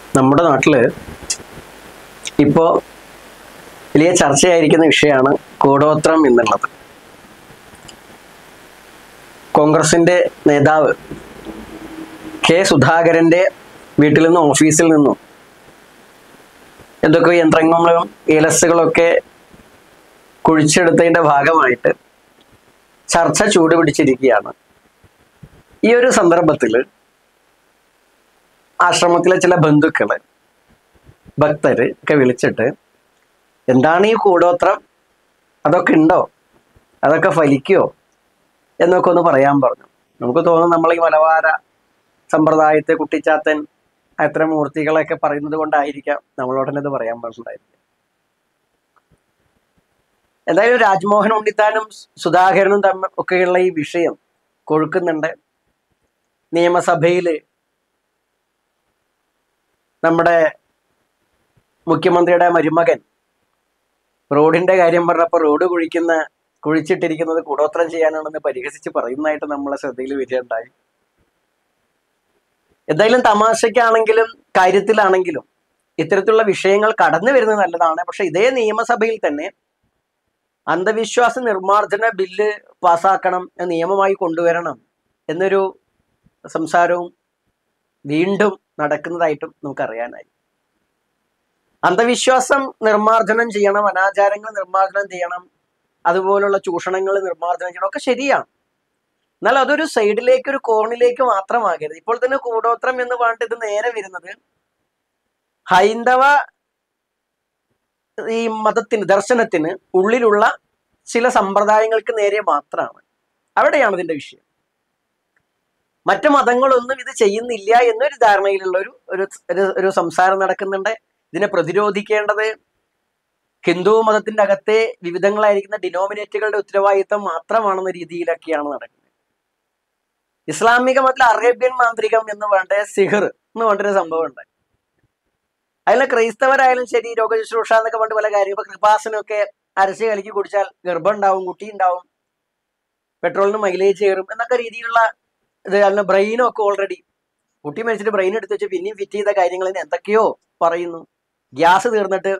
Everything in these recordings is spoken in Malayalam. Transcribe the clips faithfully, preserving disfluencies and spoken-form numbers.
നമ്മുടെ നാട്ടില് ഇപ്പോ വലിയ ചർച്ചയായിരിക്കുന്ന വിഷയമാണ് കൂടോത്രം എന്നുള്ളത്. കോൺഗ്രസിന്റെ നേതാവ് കെ സുധാകരന്റെ വീട്ടിൽ നിന്നും ഓഫീസിൽ നിന്നും എന്തൊക്കെ യന്ത്രങ്ങളും ഏലസുകളൊക്കെ കുഴിച്ചെടുത്തതിന്റെ ഭാഗമായിട്ട് ചർച്ച ചൂടുപിടിച്ചിരിക്കുകയാണ്. ഈ ഒരു സന്ദർഭത്തിൽ ആശ്രമത്തിലെ ചില ബന്ധുക്കള് ഭക്തര് ഒക്കെ വിളിച്ചിട്ട് എന്താണ് ഈ കൂടോത്രം, അതൊക്കെ ഉണ്ടോ, അതൊക്കെ ഫലിക്കുമോ എന്നൊക്കെ ഒന്ന് പറയാൻ പറഞ്ഞു. നമുക്ക് തോന്നുന്നു നമ്മൾ ഈ മലബാര സമ്പ്രദായത്തെ കുട്ടിച്ചാത്തൻ അത്തരം മൂർത്തികളൊക്കെ പറയുന്നത് കൊണ്ടായിരിക്കാം നമ്മളോടനെ ഇത് പറയാൻ പറഞ്ഞിട്ടുണ്ടായിരിക്കും. എന്തായാലും രാജ്മോഹൻ ഉണ്ണിത്താനും സുധാകരനും തമ്മിൽ ഒക്കെയുള്ള ഈ വിഷയം കൊഴുക്കുന്നുണ്ട്. നിയമസഭയില് നമ്മുടെ മുഖ്യമന്ത്രിയുടെ മരുമകൻ റോഡിന്റെ കാര്യം പറഞ്ഞപ്പോൾ റോഡ് കുഴിക്കുന്ന കുഴിച്ചിട്ടിരിക്കുന്നത് കൂടോത്രം ചെയ്യാനാണെന്ന് പരിഹസിച്ച് പറയുന്നതായിട്ട് നമ്മളെ ശ്രദ്ധയിൽ വരികയുണ്ടായി. എന്തായാലും തമാശയ്ക്കാണെങ്കിലും കാര്യത്തിലാണെങ്കിലും ഇത്തരത്തിലുള്ള വിഷയങ്ങൾ കടന്നു വരുന്നത് നല്ലതാണ്. പക്ഷെ ഇതേ നിയമസഭയിൽ തന്നെ അന്ധവിശ്വാസ നിർമ്മാർജ്ജന ബില്ല് പാസ്സാക്കണം, നിയമമായി കൊണ്ടുവരണം എന്നൊരു സംസാരവും വീണ്ടും നടക്കുന്നതായിട്ടും നമുക്കറിയാനായി. അന്ധവിശ്വാസം നിർമ്മാർജ്ജനം ചെയ്യണം, അനാചാരങ്ങൾ നിർമ്മാർജ്ജനം ചെയ്യണം, അതുപോലുള്ള ചൂഷണങ്ങൾ നിർമ്മാർജ്ജനം ചെയ്യണം, ഒക്കെ ശരിയാണ്. എന്നാൽ അതൊരു സൈഡിലേക്ക്, ഒരു കോണിലേക്ക് മാത്രമാകരുത്. ഇപ്പോൾ തന്നെ കൂടോത്രം എന്ന് പറഞ്ഞിട്ട് ഇത് നേരെ വരുന്നത് ഹൈന്ദവ ഈ മതത്തിന്, ദർശനത്തിന് ഉള്ളിലുള്ള ചില സമ്പ്രദായങ്ങൾക്ക് നേരെ മാത്രമാണ്. അവിടെയാണ് ഇതിന്റെ വിഷയം. മറ്റു മതങ്ങളൊന്നും ഇത് ചെയ്യുന്നില്ല എന്നൊരു ധാരണയിലുള്ള ഒരു ഒരു സംസാരം നടക്കുന്നുണ്ട്. ഇതിനെ പ്രതിരോധിക്കേണ്ടത് ഹിന്ദു മതത്തിന്റെ അകത്തെ വിവിധങ്ങളായിരിക്കുന്ന ഡിനോമിനേറ്റുകളുടെ ഉത്തരവാദിത്വം മാത്രമാണെന്ന രീതിയിലൊക്കെയാണ് നടക്കുന്നത്. ഇസ്ലാമിക മതത്തിലെ അറേബ്യൻ മാന്ത്രികം എന്ന് വേണ്ട സിഹിർ എന്ന് വേണ്ടൊരു സംഭവം ഉണ്ട്. അതിലെ ക്രൈസ്തവരായാലും ശരി, രോഗശുശ്രൂഷ എന്നൊക്കെ വേണ്ട പല കാര്യം, ഇപ്പൊ കൃപാസനമൊക്കെ അരച്ച് കലക്കി കുടിച്ചാൽ ഗർഭം ഉണ്ടാവും, കുട്ടി ഉണ്ടാവും, പെട്രോളിന് മൈലേജ് കയറും എന്നൊക്കെ രീതിയിലുള്ള ഇത്. അതിന് ബ്രെയിനും ഒക്കെ ഓൾറെഡി കുട്ടി മരിച്ചിട്ട് ബ്രെയിൻ എടുത്ത് വെച്ച് പിന്നെയും ഫിറ്റ് ചെയ്ത കാര്യങ്ങളിൽ എന്തൊക്കെയോ പറയുന്നു. ഗ്യാസ് തീർന്നിട്ട്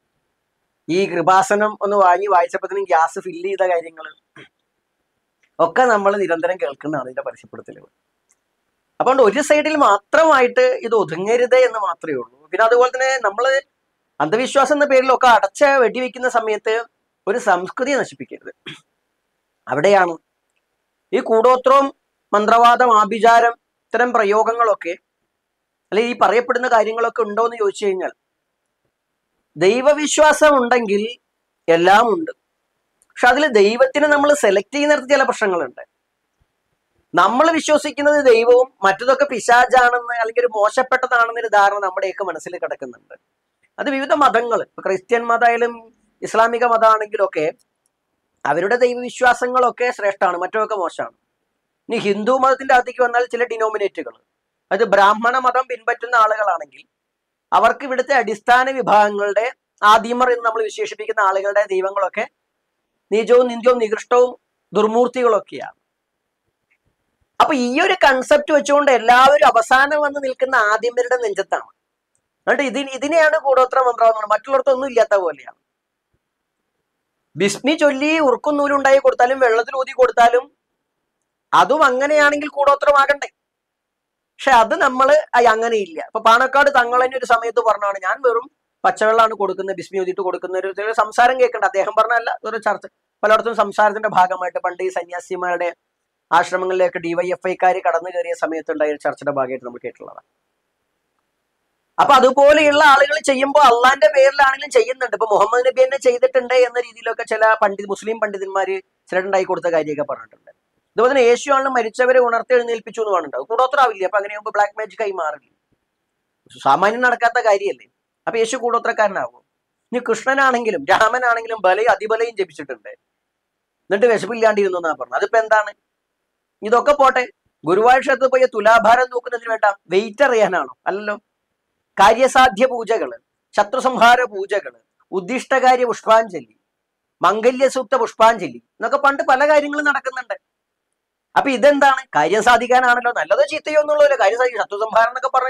ഈ കൃപാസനം ഒന്ന് വാങ്ങി വായിച്ചപ്പോഴത്തേനും ഗ്യാസ് ഫില്ല് ചെയ്ത കാര്യങ്ങൾ ഒക്കെ നമ്മൾ നിരന്തരം കേൾക്കുന്നതാണ് ഇതിന്റെ പരസ്യപ്പെടുത്തലുകൾ. അതുകൊണ്ട് ഒരു സൈഡിൽ മാത്രമായിട്ട് ഇത് ഒതുങ്ങരുത് എന്ന് മാത്രമേ ഉള്ളൂ. പിന്നെ അതുപോലെ തന്നെ നമ്മൾ അന്ധവിശ്വാസം എന്ന പേരിലൊക്കെ അടച്ച വെടിവെക്കുന്ന സമയത്ത് ഒരു സംസ്കൃതി നശിപ്പിക്കരുത്. അവിടെയാണ് ഈ കൂടോത്രവും മന്ത്രവാദം, ആഭിചാരം, ഇത്തരം പ്രയോഗങ്ങളൊക്കെ, അല്ലെ ഈ പറയപ്പെടുന്ന കാര്യങ്ങളൊക്കെ ഉണ്ടോ എന്ന് ചോദിച്ചു കഴിഞ്ഞാൽ ദൈവവിശ്വാസം ഉണ്ടെങ്കിൽ എല്ലാം ഉണ്ട്. പക്ഷെ അതിൽ ദൈവത്തിനെ നമ്മൾ സെലക്ട് ചെയ്യുന്നിടത്ത് ചില പ്രശ്നങ്ങളുണ്ട്. നമ്മൾ വിശ്വസിക്കുന്നത് ദൈവവും മറ്റതൊക്കെ പിശാചാണെന്ന് അല്ലെങ്കിൽ ഒരു മോശപ്പെട്ടതാണെന്നൊരു ധാരണ നമ്മുടെയൊക്കെ മനസ്സിൽ കിടക്കുന്നുണ്ട്. അത് വിവിധ മതങ്ങൾ, ഇപ്പൊ ക്രിസ്ത്യൻ മതമായാലും ഇസ്ലാമിക മതമാണെങ്കിലും ഒക്കെ അവരുടെ ദൈവവിശ്വാസങ്ങളൊക്കെ ശ്രേഷ്ഠമാണ്, മറ്റൊക്കെ മോശമാണ്. ഇനി ഹിന്ദു മതത്തിന്റെ അകത്തേക്ക് വന്നാൽ ചില ഡിനോമിനേറ്റുകൾ, അത് ബ്രാഹ്മണ മതം പിൻപറ്റുന്ന ആളുകളാണെങ്കിൽ അവർക്ക് ഇവിടുത്തെ അടിസ്ഥാന വിഭാഗങ്ങളുടെ ആദിമർ എന്ന് നമ്മൾ വിശേഷിപ്പിക്കുന്ന ആളുകളുടെ ദൈവങ്ങളൊക്കെ നീചവും നിന്ദ്യവും നികൃഷ്ടവും ദുർമൂർത്തികളൊക്കെയാണ്. അപ്പൊ ഈ ഒരു കൺസെപ്റ്റ് വെച്ചുകൊണ്ട് എല്ലാവരും അവസാനം വന്ന് നിൽക്കുന്ന ആദിമരുടെ നെഞ്ചത്താണ്. എന്നിട്ട് ഇതിന് ഇതിനെയാണ് കൂടോത്ര മന്ത്രം, മറ്റുള്ളവർക്കൊന്നും ഇല്ലാത്ത പോലെയാണ്. ബിസ്മി ചൊല്ലി ഉറുക്കും നൂലുണ്ടായി കൊടുത്താലും വെള്ളത്തിൽ ഊതി കൊടുത്താലും അതും അങ്ങനെയാണെങ്കിൽ കൂടോത്രമാകണ്ടേ. പക്ഷെ അത് നമ്മൾ അങ്ങനെയില്ല. ഇപ്പൊ പാണക്കാട് തങ്ങൾ തന്നെ ഒരു സമയത്ത് പറഞ്ഞാണ്, ഞാൻ വെറും പച്ചവെള്ളമാണ് കൊടുക്കുന്നത്, ബിസ്മി ഊതിയിട്ട് കൊടുക്കുന്ന ഒരു സംസാരം കേൾക്കണ്ട. അദ്ദേഹം പറഞ്ഞല്ല, ഒരു ചർച്ച പലയിടത്തും സംസാരത്തിന്റെ ഭാഗമായിട്ട് പണ്ട് ഈ സന്യാസിമാരുടെ ആശ്രമങ്ങളിലേക്ക് ഡിവൈഎഫ്ഐക്കാർ കടന്നു കയറിയ സമയത്തുണ്ടായ ഒരു ചർച്ചയുടെ ഭാഗമായിട്ട് നമ്മൾ കേട്ടിട്ടുള്ളതാണ്. അപ്പൊ അതുപോലെയുള്ള ആളുകൾ ചെയ്യുമ്പോൾ അള്ളാന്റെ പേരിലാണെങ്കിലും ചെയ്യുന്നുണ്ട്. ഇപ്പൊ മുഹമ്മദ് നബി തന്നെ ചെയ്തിട്ടുണ്ട് എന്ന രീതിയിലൊക്കെ ചില പണ്ഡിത് മുസ്ലിം പണ്ഡിതന്മാര് ചിലരുണ്ടായി കൊടുത്ത കാര്യമൊക്കെ പറഞ്ഞിട്ടുണ്ട്. അതുപോലെ തന്നെ യേശു ആണ് മരിച്ചവരെ ഉണർത്തി എഴുന്നേൽപ്പിച്ചു എന്ന് പറഞ്ഞിട്ടുണ്ടാവും. കൂടോത്രാവില്ല. അപ്പൊ അങ്ങനെയാകുമ്പോൾ ബ്ലാക്ക് മാജിക് ആയി മാറില്ല, സാമാന്യം നടക്കാത്ത കാര്യമല്ലേ. അപ്പൊ യേശു കൂടോത്രക്കാരനാകും. ഇനി കൃഷ്ണനാണെങ്കിലും രാമനാണെങ്കിലും ബലയും അതിബലയും ജപിച്ചിട്ടുണ്ട്, എന്നിട്ട് വിശപ്പില്ലാണ്ടിരുന്നു എന്നാ പറഞ്ഞത്. അതിപ്പോ എന്താണ്? ഇതൊക്കെ പോട്ടെ, ഗുരുവായൂർ ക്ഷേത്രത്തിൽ പോയി തുലാഭാരം തൂക്കുന്നതിന് വേണ്ട വെയിറ്റ് അറിയാനാണോ? അല്ലല്ലോ. കാര്യസാധ്യ പൂജകള്, ശത്രുസംഹാര പൂജകള്, ഉദ്ദിഷ്ടകാര്യ പുഷ്പാഞ്ജലി, മംഗല്യസൂക്ത പുഷ്പാഞ്ജലി എന്നൊക്കെ പണ്ട് പല കാര്യങ്ങളും നടക്കുന്നുണ്ട്. അപ്പൊ ഇതെന്താണ്? കാര്യം സാധിക്കാനാണല്ലോ. നല്ലതോ ചീത്തയോ എന്നുള്ളല്ലോ കാര്യം സാധിക്കും. ശത്രുസംഹാരം എന്നൊക്കെ പറഞ്ഞാൽ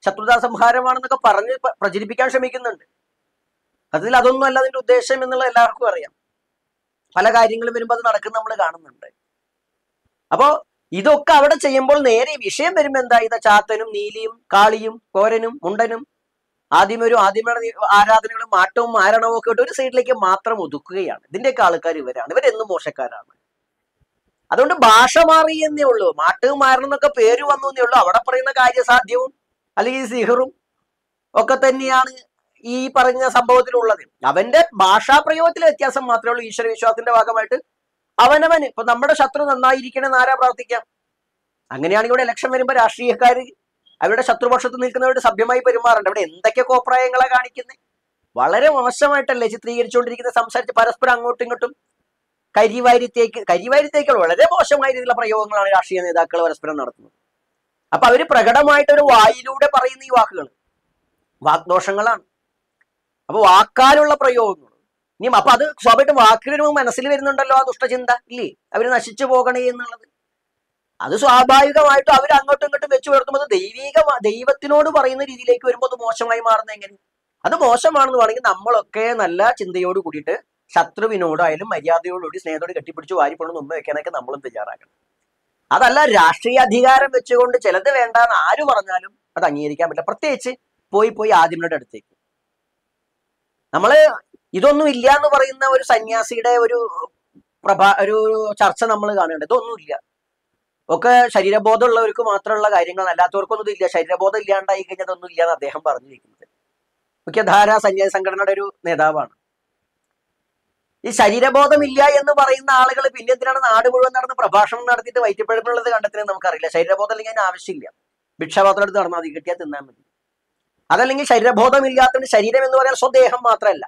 ശത്രുതാ സംഹാരമാണെന്നൊക്കെ പറഞ്ഞ് പ്രചരിപ്പിക്കാൻ ശ്രമിക്കുന്നുണ്ട്. അതിൽ അതൊന്നും അല്ല അതിന്റെ ഉദ്ദേശം എന്നുള്ള എല്ലാവർക്കും അറിയാം. പല കാര്യങ്ങളും വരുമ്പോൾ അത് നടക്കുന്ന നമ്മൾ കാണുന്നുണ്ട്. അപ്പോ ഇതൊക്കെ അവിടെ ചെയ്യുമ്പോൾ നേരെ വിഷയം വരുമ്പോ എന്താ, ഇതാ ചാത്തനും നീലിയും കാളിയും കോരനും മുണ്ടനും ആദ്യമൊരു ആദ്യമ ആരാധനകളും മാറ്റവും മാരണവും ഒക്കെ ഇട്ട് ഒരു സൈഡിലേക്ക് മാത്രം ഒതുക്കുകയാണ്. ഇതിന്റെയൊക്കെ ആൾക്കാർ ഇവരാണ്, ഇവരെന്നും മോശക്കാരാണ്. അതുകൊണ്ട് ഭാഷ മാറി എന്നേ ഉള്ളൂ, മാറ്റവും മാരണം എന്നൊക്കെ പേര് വന്നു എന്നേ ഉള്ളൂ. അവിടെ പറയുന്ന കാര്യസാധ്യവും അല്ലെങ്കിൽ സിഹറും ഒക്കെ തന്നെയാണ് ഈ പറഞ്ഞ സംഭവത്തിലുള്ളത്. അവന്റെ ഭാഷാപ്രയോഗത്തിലെ വ്യത്യാസം മാത്രമേ ഉള്ളൂ. ഈശ്വര വിശ്വാസത്തിന്റെ ഭാഗമായിട്ട് അവനവന് ഇപ്പൊ നമ്മുടെ ശത്രു നന്നായിരിക്കണമെന്ന് ആരാ പ്രാർത്ഥിക്കാം? അങ്ങനെയാണെങ്കിൽ ഇവിടെ ഇലക്ഷൻ വരുമ്പോൾ രാഷ്ട്രീയക്കാർ അവരുടെ ശത്രുപക്ഷത്ത് നിൽക്കുന്നവരുടെ സഭ്യമായി പെരുമാറുണ്ട്. അവിടെ എന്തൊക്കെ കോപ്രായങ്ങളെ കാണിക്കുന്നത്, വളരെ മോശമായിട്ടല്ലേ ചിത്രീകരിച്ചുകൊണ്ടിരിക്കുന്നത്. സംസാരിച്ച് പരസ്പരം അങ്ങോട്ടും ഇങ്ങോട്ടും കരിവാരിത്തേക്ക് കരിവാരിത്തേക്കുള്ള വളരെ മോശമായ രീതിയിലുള്ള പ്രയോഗങ്ങളാണ് രാഷ്ട്രീയ നേതാക്കൾ പരസ്പരം നടത്തുന്നത്. അപ്പൊ അവര് പ്രകടമായിട്ടൊരു വായിലൂടെ പറയുന്ന ഈ വാക്കുകൾ വാഗ്ദോഷങ്ങളാണ്. അപ്പൊ വാക്കാലുള്ള പ്രയോഗങ്ങൾ ഇനി അപ്പൊ അത് സ്വാഭാവികമായിട്ടും വാക്കിന് മനസ്സിൽ വരുന്നുണ്ടല്ലോ ആ ദുഷ്ടചിന്ത, ഇല്ലേ, അവര് നശിച്ചു പോകണേ എന്നുള്ളത്. അത് സ്വാഭാവികമായിട്ടും അവർ അങ്ങോട്ടും ഇങ്ങോട്ടും വെച്ച് പുലർത്തുമ്പോൾ അത് ദൈവിക ദൈവത്തിനോട് പറയുന്ന രീതിയിലേക്ക് വരുമ്പോൾ അത് മോശമായി മാറുന്നത് എങ്ങനെ? അത് മോശമാണെന്ന് വേണമെങ്കിൽ നമ്മളൊക്കെ നല്ല ചിന്തയോട് കൂടിയിട്ട് ശത്രുവിനോടായാലും മര്യാദയോടുകൂടി സ്നേഹത്തോട് കെട്ടിപ്പിടിച്ച് വാരിപ്പൊണ്ണ് മുമ്പ് വെക്കാനൊക്കെ നമ്മളും തയ്യാറാക്കണം. അതല്ല രാഷ്ട്രീയ അധികാരം വെച്ചുകൊണ്ട് ചിലത് വേണ്ടാന്ന് ആര് പറഞ്ഞാലും അത് അംഗീകരിക്കാൻ പറ്റില്ല. പ്രത്യേകിച്ച് പോയി പോയി ആദ്യങ്ങളുടെ അടുത്തേക്ക് നമ്മള് ഇതൊന്നും ഇല്ല എന്ന് പറയുന്ന ഒരു സന്യാസിയുടെ ഒരു പ്രഭാ ഒരു ചർച്ച നമ്മൾ കാണേണ്ടത്. ഇതൊന്നും ഇല്ല, ഒക്കെ ശരീരബോധം ഉള്ളവർക്ക് മാത്രമുള്ള കാര്യങ്ങൾ, അല്ലാത്തവർക്കൊന്നും ഇതില്ല. ശരീരബോധം ഇല്ലാണ്ടായി കഴിഞ്ഞാൽ അതൊന്നും ഇല്ല എന്ന് അദ്ദേഹം പറഞ്ഞിരിക്കുന്നത്. മുഖ്യധാര സന്യാസി സംഘടനയുടെ ഒരു നേതാവാണ്. ഈ ശരീരബോധമില്ല എന്ന് പറയുന്ന ആളുകൾ പിന്നെ എന്തിനാണ് നാട് മുഴുവൻ നടന്ന് പ്രഭാഷണം നടത്തിയിട്ട് വയറ്റിപ്പഴപ്പിനുള്ളത് കണ്ടെത്തുന്നത് നമുക്കറിയില്ല. ശരീരബോധം അല്ലെങ്കിൽ അതിന് ആവശ്യമില്ല, ഭിക്ഷാപാത്രം എടുത്ത് നടന്നാൽ മതി, കിട്ടിയാൽ തിന്നാൻ മതി. അതല്ലെങ്കിൽ ശരീരബോധം ഇല്ലാത്തതുകൊണ്ട് ശരീരം എന്ന് പറയാൻ സ്വദേഹം മാത്രമല്ല,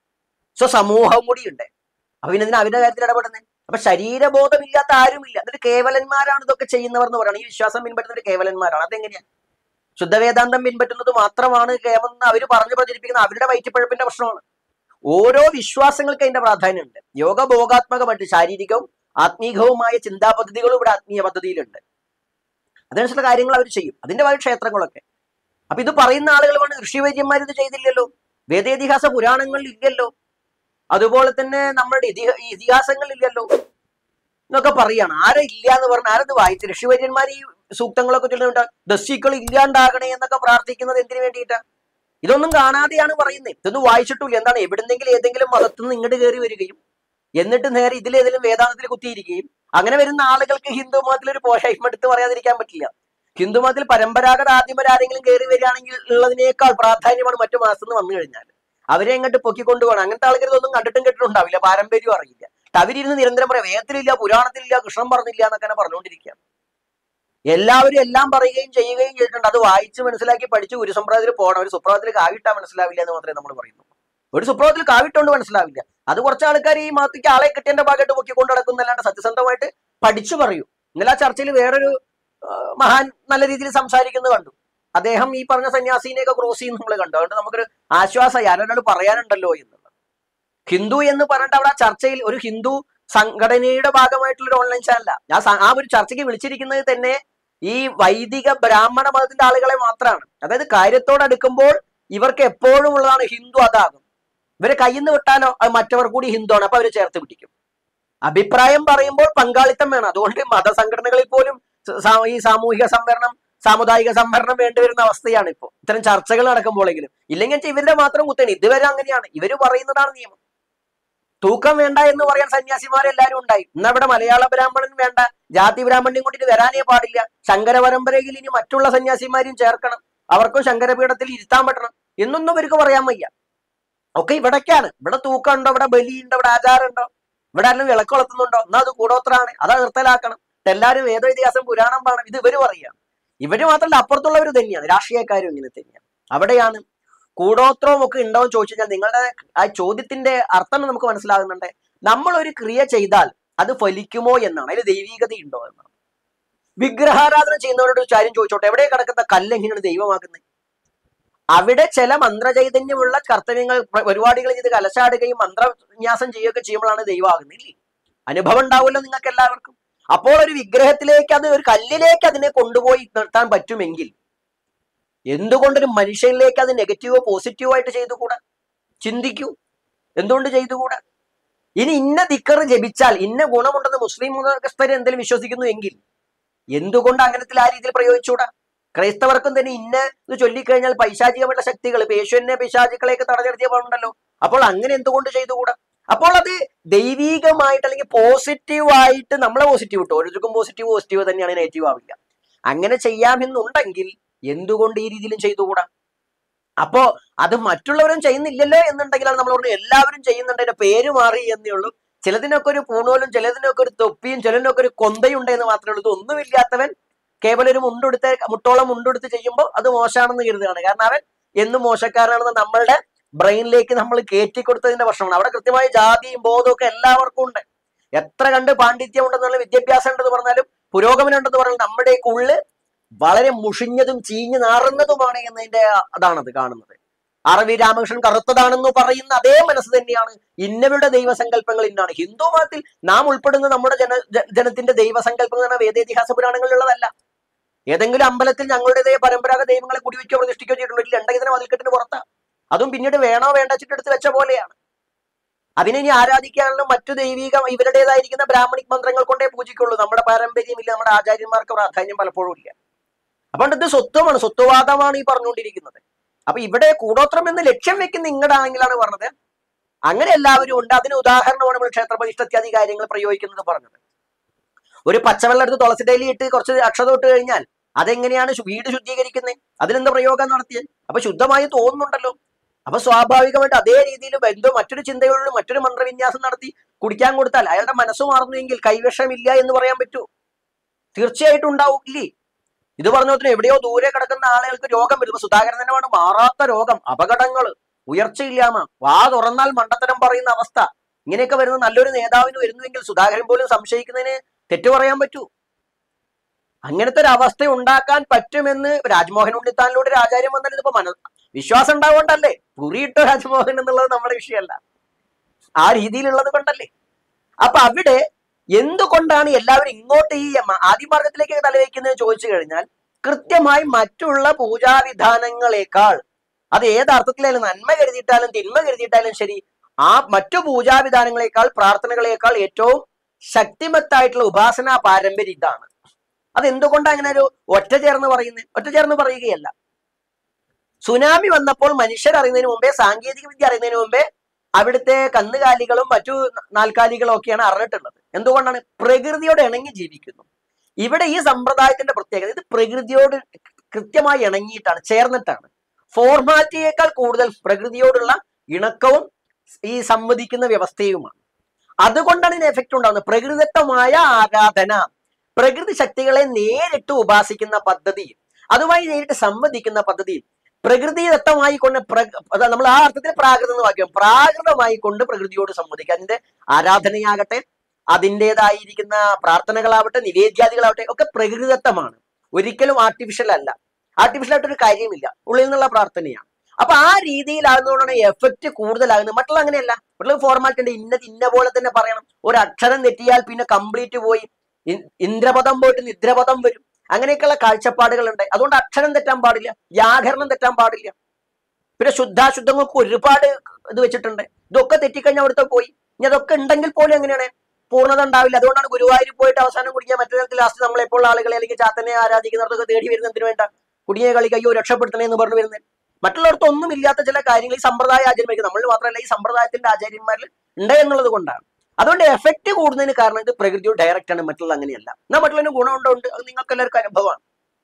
സ്വസമൂഹം കൂടിയുണ്ട്. അപ്പൊ പിന്നെ ഇതിന് അവരുടെ കാര്യത്തിൽ ഇടപെടുന്നത്. അപ്പൊ ശരീരബോധമില്ലാത്ത ആരുമില്ല. എന്നിട്ട് കേവലന്മാരാണ് ഇതൊക്കെ ചെയ്യുന്നവർ എന്ന് പറയുന്നത്. ഈ വിശ്വാസം പിൻപറ്റുന്നത് കേവലന്മാരാണ്. അതെങ്ങനെയാ? ശുദ്ധവേദാന്തം പിൻപറ്റുന്നത് മാത്രമാണ് കേവലം അവർ പറഞ്ഞു പ്രചരിപ്പിക്കുന്ന അവരുടെ വയറ്റിപ്പഴപ്പിന്റെ പ്രശ്നമാണ്. ഓരോ വിശ്വാസങ്ങൾക്ക് അതിന്റെ പ്രാധാന്യമുണ്ട്. യോഗഭോഗാത്മകമായിട്ട് ശാരീരികവും ആത്മീകവുമായ ചിന്താ പദ്ധതികളും ഇവിടെ ആത്മീയ പദ്ധതിയിലുണ്ട്. അതനുസരിച്ചുള്ള കാര്യങ്ങൾ അവർ ചെയ്യും. അതിന്റെ ഭാഗം ക്ഷേത്രങ്ങളൊക്കെ. അപ്പൊ ഇത് പറയുന്ന ആളുകളുമാണ്. ഋഷിവൈദ്യന്മാർ ഇത് ചെയ്തില്ലല്ലോ, വേദേതിഹാസ പുരാണങ്ങളിൽ ഇല്ലല്ലോ, അതുപോലെ തന്നെ നമ്മുടെ ഇതിഹാ ഇതിഹാസങ്ങളില്ലല്ലോ എന്നൊക്കെ പറയാണ്. ആരെ ഇല്ല എന്ന് പറഞ്ഞാൽ ആരത് വായിച്ചു? ഋഷിവൈദ്യന്മാർ ഈ സൂക്തങ്ങളൊക്കെ ചൊല്ലുന്നുണ്ട്, ദസ്യുക്കൾ ഇല്ലാണ്ടാകണേ എന്നൊക്കെ പ്രാർത്ഥിക്കുന്നത് എന്തിനു വേണ്ടിയിട്ടാ? ഇതൊന്നും കാണാതെയാണ് പറയുന്നത്. ഇതൊന്നും വായിച്ചിട്ടില്ല. എന്താണ്, എവിടെന്നെങ്കിലും ഏതെങ്കിലും മതത്തിൽ നിന്ന് ഇങ്ങോട്ട് കയറി വരികയും എന്നിട്ട് നേരെ ഇതിലേതെങ്കിലും വേദാന്തത്തിൽ കുത്തിയിരിക്കുകയും അങ്ങനെ വരുന്ന ആളുകൾക്ക് ഹിന്ദു മതത്തിൽ ഒരു പോഷായ്മ എടുത്ത് പറയാതിരിക്കാൻ പറ്റില്ല. ഹിന്ദു മതത്തിൽ പരമ്പരാഗത ആദ്യമരാരെങ്കിലും കയറി വരികയാണെങ്കിൽ ഉള്ളതിനേക്കാൾ പ്രാധാന്യമാണ് മറ്റു മാസത്തിൽ വന്നു കഴിഞ്ഞാൽ അവരെ അങ്ങോട്ട് പൊക്കിക്കൊണ്ടുപോകണം. അങ്ങനത്തെ ആൾക്കാർ ഇതൊന്നും കണ്ടിട്ടും കേട്ടിട്ടുണ്ടാവില്ല, പാരമ്പര്യം അറിയില്ല. അവരിരുന്ന് നിരന്തരം പറയാം വേദത്തിലില്ല, പുരാണത്തിലില്ല, കൃഷ്ണൻ പറഞ്ഞില്ല എന്നൊക്കെ പറഞ്ഞുകൊണ്ടിരിക്കുകയാണ്. എല്ലാവരും എല്ലാം പറയുകയും ചെയ്യുകയും ചെയ്തിട്ടുണ്ട്. അത് വായിച്ച് മനസ്സിലാക്കി പഠിച്ച് ഒരു സമ്പ്രദായത്തിൽ പോകണം. ഒരു സുപ്രഭാതത്തിൽ കാവിട്ടാ മനസ്സിലാവില്ല എന്ന് മാത്രമേ നമ്മൾ പറയുന്നു. ഒരു സുപ്രഭാതത്തിൽ കാവിട്ടോണ്ട് മനസ്സിലാവില്ല. അത് കുറച്ച് ആൾക്കാർ ഈ മതത്തിക്ക് ആളെ കിട്ടിയതിന്റെ ഭാഗമായിട്ട് പൊക്കിക്കൊണ്ട് നടക്കുന്നല്ലാണ്ട് സത്യസന്ധമായിട്ട് പഠിച്ചു പറയൂ. ഇന്നലെ ആ ചർച്ചയിൽ വേറൊരു മഹാൻ നല്ല രീതിയിൽ സംസാരിക്കുന്നത് കണ്ടു. അദ്ദേഹം ഈ പറഞ്ഞ സന്യാസിനെയൊക്കെ ക്രോസ് ചെയ്യുന്ന നമ്മൾ കണ്ടു. അതുകൊണ്ട് നമുക്കൊരു ആശ്വാസമായി ആരോട് പറയാനുണ്ടല്ലോ എന്നുള്ളത്. ഹിന്ദു എന്ന് പറഞ്ഞിട്ട് അവിടെ ആ ചർച്ചയിൽ ഒരു ഹിന്ദു സംഘടനയുടെ ഭാഗമായിട്ടുള്ള ഒരു ഓൺലൈൻ ചാനല ആ ഒരു ചർച്ചയ്ക്ക് വിളിച്ചിരിക്കുന്നത് തന്നെ ഈ വൈദിക ബ്രാഹ്മണ മതത്തിന്റെ ആളുകളെ മാത്രമാണ്. അതായത് കാര്യത്തോടടുക്കുമ്പോൾ ഇവർക്ക് എപ്പോഴും ഉള്ളതാണ് ഹിന്ദു അതാകും. ഇവരെ കയ്യിൽ നിന്ന് വിട്ടാലോ അത് മറ്റവർ കൂടി ഹിന്ദുവാണ്, അപ്പൊ അവര് ചേർത്ത് പിടിക്കും. അഭിപ്രായം പറയുമ്പോൾ പങ്കാളിത്തം വേണം. അതുകൊണ്ട് മതസംഘടനകളിൽ പോലും ഈ സാമൂഹിക സംവരണം സാമുദായിക സംവരണം വേണ്ടിവരുന്ന അവസ്ഥയാണ് ഇപ്പോൾ ഇത്തരം ചർച്ചകൾ നടക്കുമ്പോഴെങ്കിലും. ഇല്ലെങ്കിൽ ഇവരുടെ മാത്രം കുത്തണി. ഇതുവരെ അങ്ങനെയാണ്, ഇവര് പറയുന്നതാണ് നിയമം. തൂക്കം വേണ്ട എന്ന് പറയാൻ സന്യാസിമാരെല്ലാരും ഉണ്ടായി. ഇന്ന് അവിടെ മലയാള ബ്രാഹ്മണൻ വേണ്ട, ജാതി ബ്രാഹ്മണ്യം കൊണ്ടിട്ട് വരാനേ പാടില്ല, ശങ്കര പരമ്പരയിൽ ഇനി മറ്റുള്ള സന്യാസിമാരെയും ചേർക്കണം, അവർക്കും ശങ്കരപീഠത്തിൽ ഇരുത്താൻ പറ്റണം എന്നൊന്നും ഇവർക്ക് പറയാൻ വയ്യ. ഒക്കെ ഇവിടേക്കാണ്. ഇവിടെ തൂക്കം ഉണ്ടോ, ഇവിടെ ബലിയുണ്ടോ, ഇവിടെ ആചാരം ഉണ്ടോ, ഇവിടെ ആരും വിളക്ക് വളർത്തുന്നുണ്ടോ, എന്നാ അത് കൂടോത്രാണ്, അതാ നിർത്തലാക്കണം. എല്ലാവരും വേദോതിഹാസം പുരാണം വേണം, ഇത് ഇവര് പറയുകയാണ്. ഇവര് മാത്രമല്ല അപ്പുറത്തുള്ളവർ തന്നെയാണ്, രാഷ്ട്രീയക്കാരും ഇങ്ങനെ തന്നെയാണ്. അവിടെയാണ് കൂടോത്രവും ഒക്കെ ഉണ്ടോ എന്ന് ചോദിച്ചു കഴിഞ്ഞാൽ നിങ്ങളുടെ ആ ചോദ്യത്തിന്റെ അർത്ഥം നമുക്ക് മനസ്സിലാകുന്നുണ്ട്. നമ്മൾ ഒരു ക്രിയ ചെയ്താൽ അത് ഫലിക്കുമോ എന്നാണ്, അതിൽ ദൈവീകത ഉണ്ടോ എന്നാണ്. വിഗ്രഹാരാധന ചെയ്യുന്നവരോട് ഒരു കാര്യം ചോദിച്ചോട്ടെ, എവിടെ കിടക്കുന്ന കല്ല് എങ്ങനെയാണ് ദൈവമാക്കുന്നത്? അവിടെ ചില മന്ത്രചൈതന്യമുള്ള കർത്തവ്യങ്ങൾ പരിപാടികൾ ചെയ്ത് കലശാടുകയും മന്ത്രന്യാസം ചെയ്യുകയൊക്കെ ചെയ്യുമ്പോഴാണ് ദൈവമാകുന്നത്. ഇല്ലേ, അനുഭവം ഉണ്ടാവുമല്ലോ നിങ്ങൾക്ക് എല്ലാവർക്കും. അപ്പോൾ ഒരു വിഗ്രഹത്തിലേക്ക് അത് ഒരു കല്ലിലേക്ക് അതിനെ കൊണ്ടുപോയി നിർത്താൻ പറ്റുമെങ്കിൽ എന്തുകൊണ്ടൊരു മനുഷ്യനിലേക്ക് അത് നെഗറ്റീവോ പോസിറ്റീവോ ആയിട്ട് ചെയ്തുകൂടാ? ചിന്തിക്കൂ, എന്തുകൊണ്ട് ചെയ്തുകൂടാ? ഇനി ഇന്ന ദിക്കറ് ജപിച്ചാൽ ഇന്ന ഗുണമുണ്ടെന്ന് മുസ്ലിം മതസ്ഥര് എന്തെങ്കിലും വിശ്വസിക്കുന്നു എങ്കിൽ എന്തുകൊണ്ട് അങ്ങനത്തിൽ ആ രീതിയിൽ പ്രയോഗിച്ചുകൂടാ? ക്രൈസ്തവർക്കും തന്നെ ഇന്ന ഇത് ചൊല്ലിക്കഴിഞ്ഞാൽ പൈശാചികമായ ശക്തികൾ പേശുവിനെ പിശാചുക്കളെയൊക്കെ തടഞ്ഞിർത്തിയ പാടുണ്ടല്ലോ. അപ്പോൾ അങ്ങനെ എന്തുകൊണ്ട് ചെയ്തുകൂടാ? അപ്പോൾ അത് ദൈവീകമായിട്ട് അല്ലെങ്കിൽ പോസിറ്റീവായിട്ട് നമ്മളെ പോസിറ്റീവ് ഇട്ടോ, ഓരോരുത്തർക്കും പോസിറ്റീവ് പോസിറ്റീവ് തന്നെയാണ്, നെഗറ്റീവ് ആവില്ല. അങ്ങനെ ചെയ്യാമെന്നുണ്ടെങ്കിൽ എന്തുകൊണ്ട് ഈ രീതിയിലും ചെയ്തുകൂടാ? അപ്പോ അത് മറ്റുള്ളവരും ചെയ്യുന്നില്ലല്ലോ എന്നുണ്ടെങ്കിലാണ് നമ്മൾ പറഞ്ഞു എല്ലാവരും ചെയ്യുന്നുണ്ട്, അതിന്റെ പേര് മാറി എന്നേ ഉള്ളൂ. ചിലതിനൊക്കെ ഒരു പൂണോലും ചിലതിനൊക്കെ ഒരു തൊപ്പിയും ചിലതിനൊക്കെ ഒരു കൊന്തയുണ്ട് എന്ന് മാത്രമേ ഉള്ളൂ. ഒന്നുമില്ലാത്തവൻ കേവലം ഒരു മുണ്ടെടുത്ത് മുട്ടോളം മുണ്ടെടുത്ത് ചെയ്യുമ്പോൾ അത് മോശമാണെന്ന് കരുതുകയാണ്. കാരണം അവൻ എന്നും മോശക്കാരനാണെന്ന് നമ്മളുടെ ബ്രെയിനിലേക്ക് നമ്മൾ കയറ്റി കൊടുത്തതിന്റെ പ്രശ്നമാണ്. അവിടെ കൃത്യമായ ജാതിയും ബോധവും ഒക്കെ എല്ലാവർക്കും ഉണ്ട്. എത്ര കണ്ട് പാണ്ഡിത്യം ഉണ്ടെന്നുള്ള വിദ്യാഭ്യാസം ഉണ്ടെന്ന് പറഞ്ഞാലും പുരോഗമനം ഉണ്ടെന്ന് പറഞ്ഞാലും നമ്മുടെ ഉള്ളിൽ വളരെ മുഷിഞ്ഞതും ചീഞ്ഞു നാറുന്നതുമാണ് എന്നതിന്റെ അതാണത് കാണുന്നത്. ആർ വി രാമകൃഷ്ണൻ കറുത്തതാണെന്ന് പറയുന്ന അതേ മനസ്സ് തന്നെയാണ് ഇന്നവരുടെ ദൈവസങ്കല്പങ്ങൾ ഇന്നാണ്. ഹിന്ദു മതത്തിൽ നാം ഉൾപ്പെടുന്ന നമ്മുടെ ജന ജനത്തിന്റെ ദൈവസങ്കല്പം എന്ന് പറഞ്ഞാൽ വേദേതിഹാസ പുരാണങ്ങളിലുള്ളതല്ല. ഏതെങ്കിലും അമ്പലത്തിൽ ഞങ്ങളുടേതായ പരമ്പരാഗത ദൈവങ്ങളെ കുടിവെക്കോ പ്രതിഷ്ഠിക്കോ ചെയ്തിട്ടുണ്ടെങ്കിൽ ഉണ്ടെങ്കിൽ തന്നെ മതിൽക്കെട്ടിന് പുറത്താ. അതും പിന്നീട് വേണോ വേണ്ട വെച്ചിട്ടെടുത്ത് വെച്ച പോലെയാണ്. അതിനെ ഇനി ആരാധിക്കാനുള്ള മറ്റു ദൈവിക ഇവരുടേതായിരിക്കുന്ന ബ്രാഹ്മണിക് മന്ത്രങ്ങൾ കൊണ്ടേ പൂജിക്കുള്ളൂ. നമ്മുടെ പാരമ്പര്യമില്ല, നമ്മുടെ ആചാര്യന്മാർക്ക് പ്രാധാന്യം പലപ്പോഴും ഇല്ല. അപ്പോൾ ഇത് സ്വത്വമാണ്, സ്വത്വവാദമാണ് ഈ പറഞ്ഞുകൊണ്ടിരിക്കുന്നത്. അപ്പൊ ഇവിടെ കൂടോത്രം എന്ന് ലക്ഷ്യം വെക്കുന്ന ഇങ്ങടാണെങ്കിലാണ് പറഞ്ഞത്. അങ്ങനെ എല്ലാവരും ഉണ്ട്. അതിന് ഉദാഹരണമാണ് നമ്മൾ ക്ഷേത്രപ്രതിഷ്ഠ ഇത്യാദി കാര്യങ്ങൾ പ്രയോഗിക്കുന്നത് പറഞ്ഞത്. ഒരു പച്ചവെള്ളം എടുത്ത് തുളസി ഡെയിലി ഇട്ട് കുറച്ച് അക്ഷത ഇട്ട് കഴിഞ്ഞാൽ അതെങ്ങനെയാണ് വീട് ശുദ്ധീകരിക്കുന്നത്? അതിലെന്താ പ്രയോഗം നടത്തിയത്? അപ്പൊ ശുദ്ധമായി തോന്നുന്നുണ്ടല്ലോ. അപ്പൊ സ്വാഭാവികമായിട്ട് അതേ രീതിയിൽ എന്തോ മറ്റൊരു ചിന്തകളിലും മറ്റൊരു മന്ത്രവിന്യാസം നടത്തി കുടിക്കാൻ കൊടുത്താൽ അയാളുടെ മനസ്സ് മാറുന്നുവെങ്കിൽ കൈവിഷമില്ല എന്ന് പറയാൻ പറ്റൂ? തീർച്ചയായിട്ടും ഉണ്ടാവും ഇല്ലേ? ഇത് പറഞ്ഞോത്തിന് എവിടെയോ ദൂരെ കിടക്കുന്ന ആളുകൾക്ക് രോഗം വരുമ്പോൾ സുധാകരൻ തന്നെ വേണം മാറാത്ത രോഗം, അപകടങ്ങൾ, ഉയർച്ചയില്ലാമ, വാ തുറന്നാൽ മണ്ടത്തരം പറയുന്ന അവസ്ഥ, ഇങ്ങനെയൊക്കെ വരുന്ന നല്ലൊരു നേതാവിന് വരുന്നുവെങ്കിൽ സുധാകരൻ പോലും സംശയിക്കുന്നതിന് തെറ്റു പറയാൻ പറ്റൂ? അങ്ങനത്തെ ഒരു അവസ്ഥ ഉണ്ടാക്കാൻ പറ്റുമെന്ന് രാജ്മോഹൻ ഉണ്ണിത്താനിലൂടെ ആചാര്യം വന്നാൽ ഇതിപ്പോ മന വിശ്വാസം ഉണ്ടാവുകൊണ്ടല്ലേ? പുറിയിട്ടോ രാജ്മോഹൻ എന്നുള്ളത് നമ്മുടെ വിഷയമല്ല, ആ രീതിയിലുള്ളത് കൊണ്ടല്ലേ. അപ്പൊ അവിടെ എന്തുകൊണ്ടാണ് എല്ലാവരും ഇങ്ങോട്ട് ഈ ആദിമാർഗത്തിലേക്ക് തലവെക്കുന്നത് ചോദിച്ചു കഴിഞ്ഞാൽ കൃത്യമായി മറ്റുള്ള പൂജാവിധാനങ്ങളെക്കാൾ, അത് ഏതർത്ഥത്തിലായാലും നന്മ കരുതിയിട്ടാലും തിന്മ കരുതിയിട്ടാലും ശരി, ആ മറ്റു പൂജാവിധാനങ്ങളെക്കാൾ പ്രാർത്ഥനകളെക്കാൾ ഏറ്റവും ശക്തിമത്തായിട്ടുള്ള ഉപാസനാ പാരമ്പര്യം ഇതാണ്. അതെന്തുകൊണ്ടാണ് അങ്ങനെ ഒരു ഒറ്റ ചേർന്ന് പറയുന്നത്? ഒറ്റ ചേർന്ന് പറയുകയല്ല. സുനാമി വന്നപ്പോൾ മനുഷ്യർ അറിയുന്നതിന് മുമ്പേ, സാങ്കേതിക വിദ്യ അറിയുന്നതിന് മുമ്പേ അവിടുത്തെ കന്നുകാലികളും മറ്റു നാൽക്കാലികളും ഒക്കെയാണ് അറിഞ്ഞിട്ടുള്ളത്. എന്തുകൊണ്ടാണ്? പ്രകൃതിയോട് ഇണങ്ങി ജീവിക്കുന്നു. ഇവിടെ ഈ സമ്പ്രദായത്തിന്റെ പ്രത്യേകത ഇത് പ്രകൃതിയോട് കൃത്യമായി ഇണങ്ങിയിട്ടാണ്, ചേർന്നിട്ടാണ്. ഫോർമാലിറ്റിയേക്കാൾ കൂടുതൽ പ്രകൃതിയോടുള്ള ഇണക്കവും ഈ സംവദിക്കുന്ന വ്യവസ്ഥയുമാണ്. അതുകൊണ്ടാണ് ഇതിന് എഫക്റ്റ് ഉണ്ടാകുന്നത്. പ്രകൃതിദത്തമായ ആരാധന, പ്രകൃതി ശക്തികളെ നേരിട്ട് ഉപാസിക്കുന്ന പദ്ധതി, അതുമായി നേരിട്ട് സംവദിക്കുന്ന പദ്ധതി, പ്രകൃതിദത്തമായി കൊണ്ട് നമ്മൾ ആ അർത്ഥത്തിൽ പ്രാകൃതം എന്ന് വാക്യം, പ്രാകൃതമായി കൊണ്ട് പ്രകൃതിയോട് സംവദിക്കുക. അതിന്റെ ആരാധനയാകട്ടെ, അതിൻ്റെതായിരിക്കുന്ന പ്രാർത്ഥനകളാവട്ടെ, നിവേദ്യാദികളാവട്ടെ ഒക്കെ പ്രകൃതിദത്തമാണ്, ഒരിക്കലും ആർട്ടിഫിഷ്യൽ അല്ല. ആർട്ടിഫിഷ്യൽ ആയിട്ടൊരു കാര്യമില്ല, ഉള്ളിൽ നിന്നുള്ള പ്രാർത്ഥനയാണ്. അപ്പൊ ആ രീതിയിലാകുന്നതുകൊണ്ടാണ് എഫക്റ്റ് കൂടുതലാകുന്നത്. മറ്റുള്ള അങ്ങനെയല്ല. മറ്റുള്ള ഫോർമാലിറ്റി ഉണ്ട്, ഇന്നത് ഇന്ന പോലെ തന്നെ പറയണം. ഒരു അക്ഷരം തെറ്റിയാൽ പിന്നെ കംപ്ലീറ്റ് പോയി, ഇന്ദ്രപദം പോയിട്ട് നിദ്രപദം വരും. അങ്ങനെയൊക്കെയുള്ള കാഴ്ചപ്പാടുകളുണ്ട്. അതുകൊണ്ട് അക്ഷരം തെറ്റാൻ പാടില്ല, വ്യാകരണം തെറ്റാൻ പാടില്ല. പിന്നെ ശുദ്ധാശുദ്ധങ്ങൾക്ക് ഒരുപാട് ഇത് വെച്ചിട്ടുണ്ട്. ഇതൊക്കെ തെറ്റിക്കഴിഞ്ഞാൽ അവിടുത്തെ പോയി. ഇനി അതൊക്കെ ഉണ്ടെങ്കിൽ പോലും എങ്ങനെയാണ് പൂർണ്ണത ഉണ്ടാവില്ല. അതുകൊണ്ടാണ് ഗുരുവായൂർ പോയിട്ട് അവസാനം കുടിക്കാൻ മറ്റു തരത്തിൽ ലാസ്റ്റ് നമ്മളെപ്പോൾ ആളുകളെ അല്ലെങ്കിൽ ചാത്തനെ ആരാധിക്കുന്നവർക്കൊക്കെ തേടി വരുന്നതിന് വേണ്ട കുടിയെ കളി കയ്യോ രക്ഷപ്പെടുത്തണേ എന്ന് പറഞ്ഞു വരുന്നത്. മറ്റുള്ളവർക്കൊന്നും ഇല്ലാത്ത ചില കാര്യങ്ങൾ ഈ സമ്പ്രദായ ആചാര്യന്മാർക്ക്, നമ്മൾ മാത്രമല്ല ഈ സമ്പ്രദായത്തിന്റെ ആചാര്യന്മാരിൽ ഉണ്ട് എന്നുള്ളത് കൊണ്ടാണ്. അതുകൊണ്ട് എഫക്റ്റ് കൂടുന്നതിന് കാരണം ഇത് പ്രകൃതിയോട് ഡയറക്റ്റ് ആണ്, മറ്റുള്ള അങ്ങനെയല്ല. എന്നാൽ മറ്റുള്ളതിന് ഗുണമുണ്ടോ ഉണ്ട്, അത് നിങ്ങൾക്ക് എല്ലാവർക്കും അനുഭവമാണ്.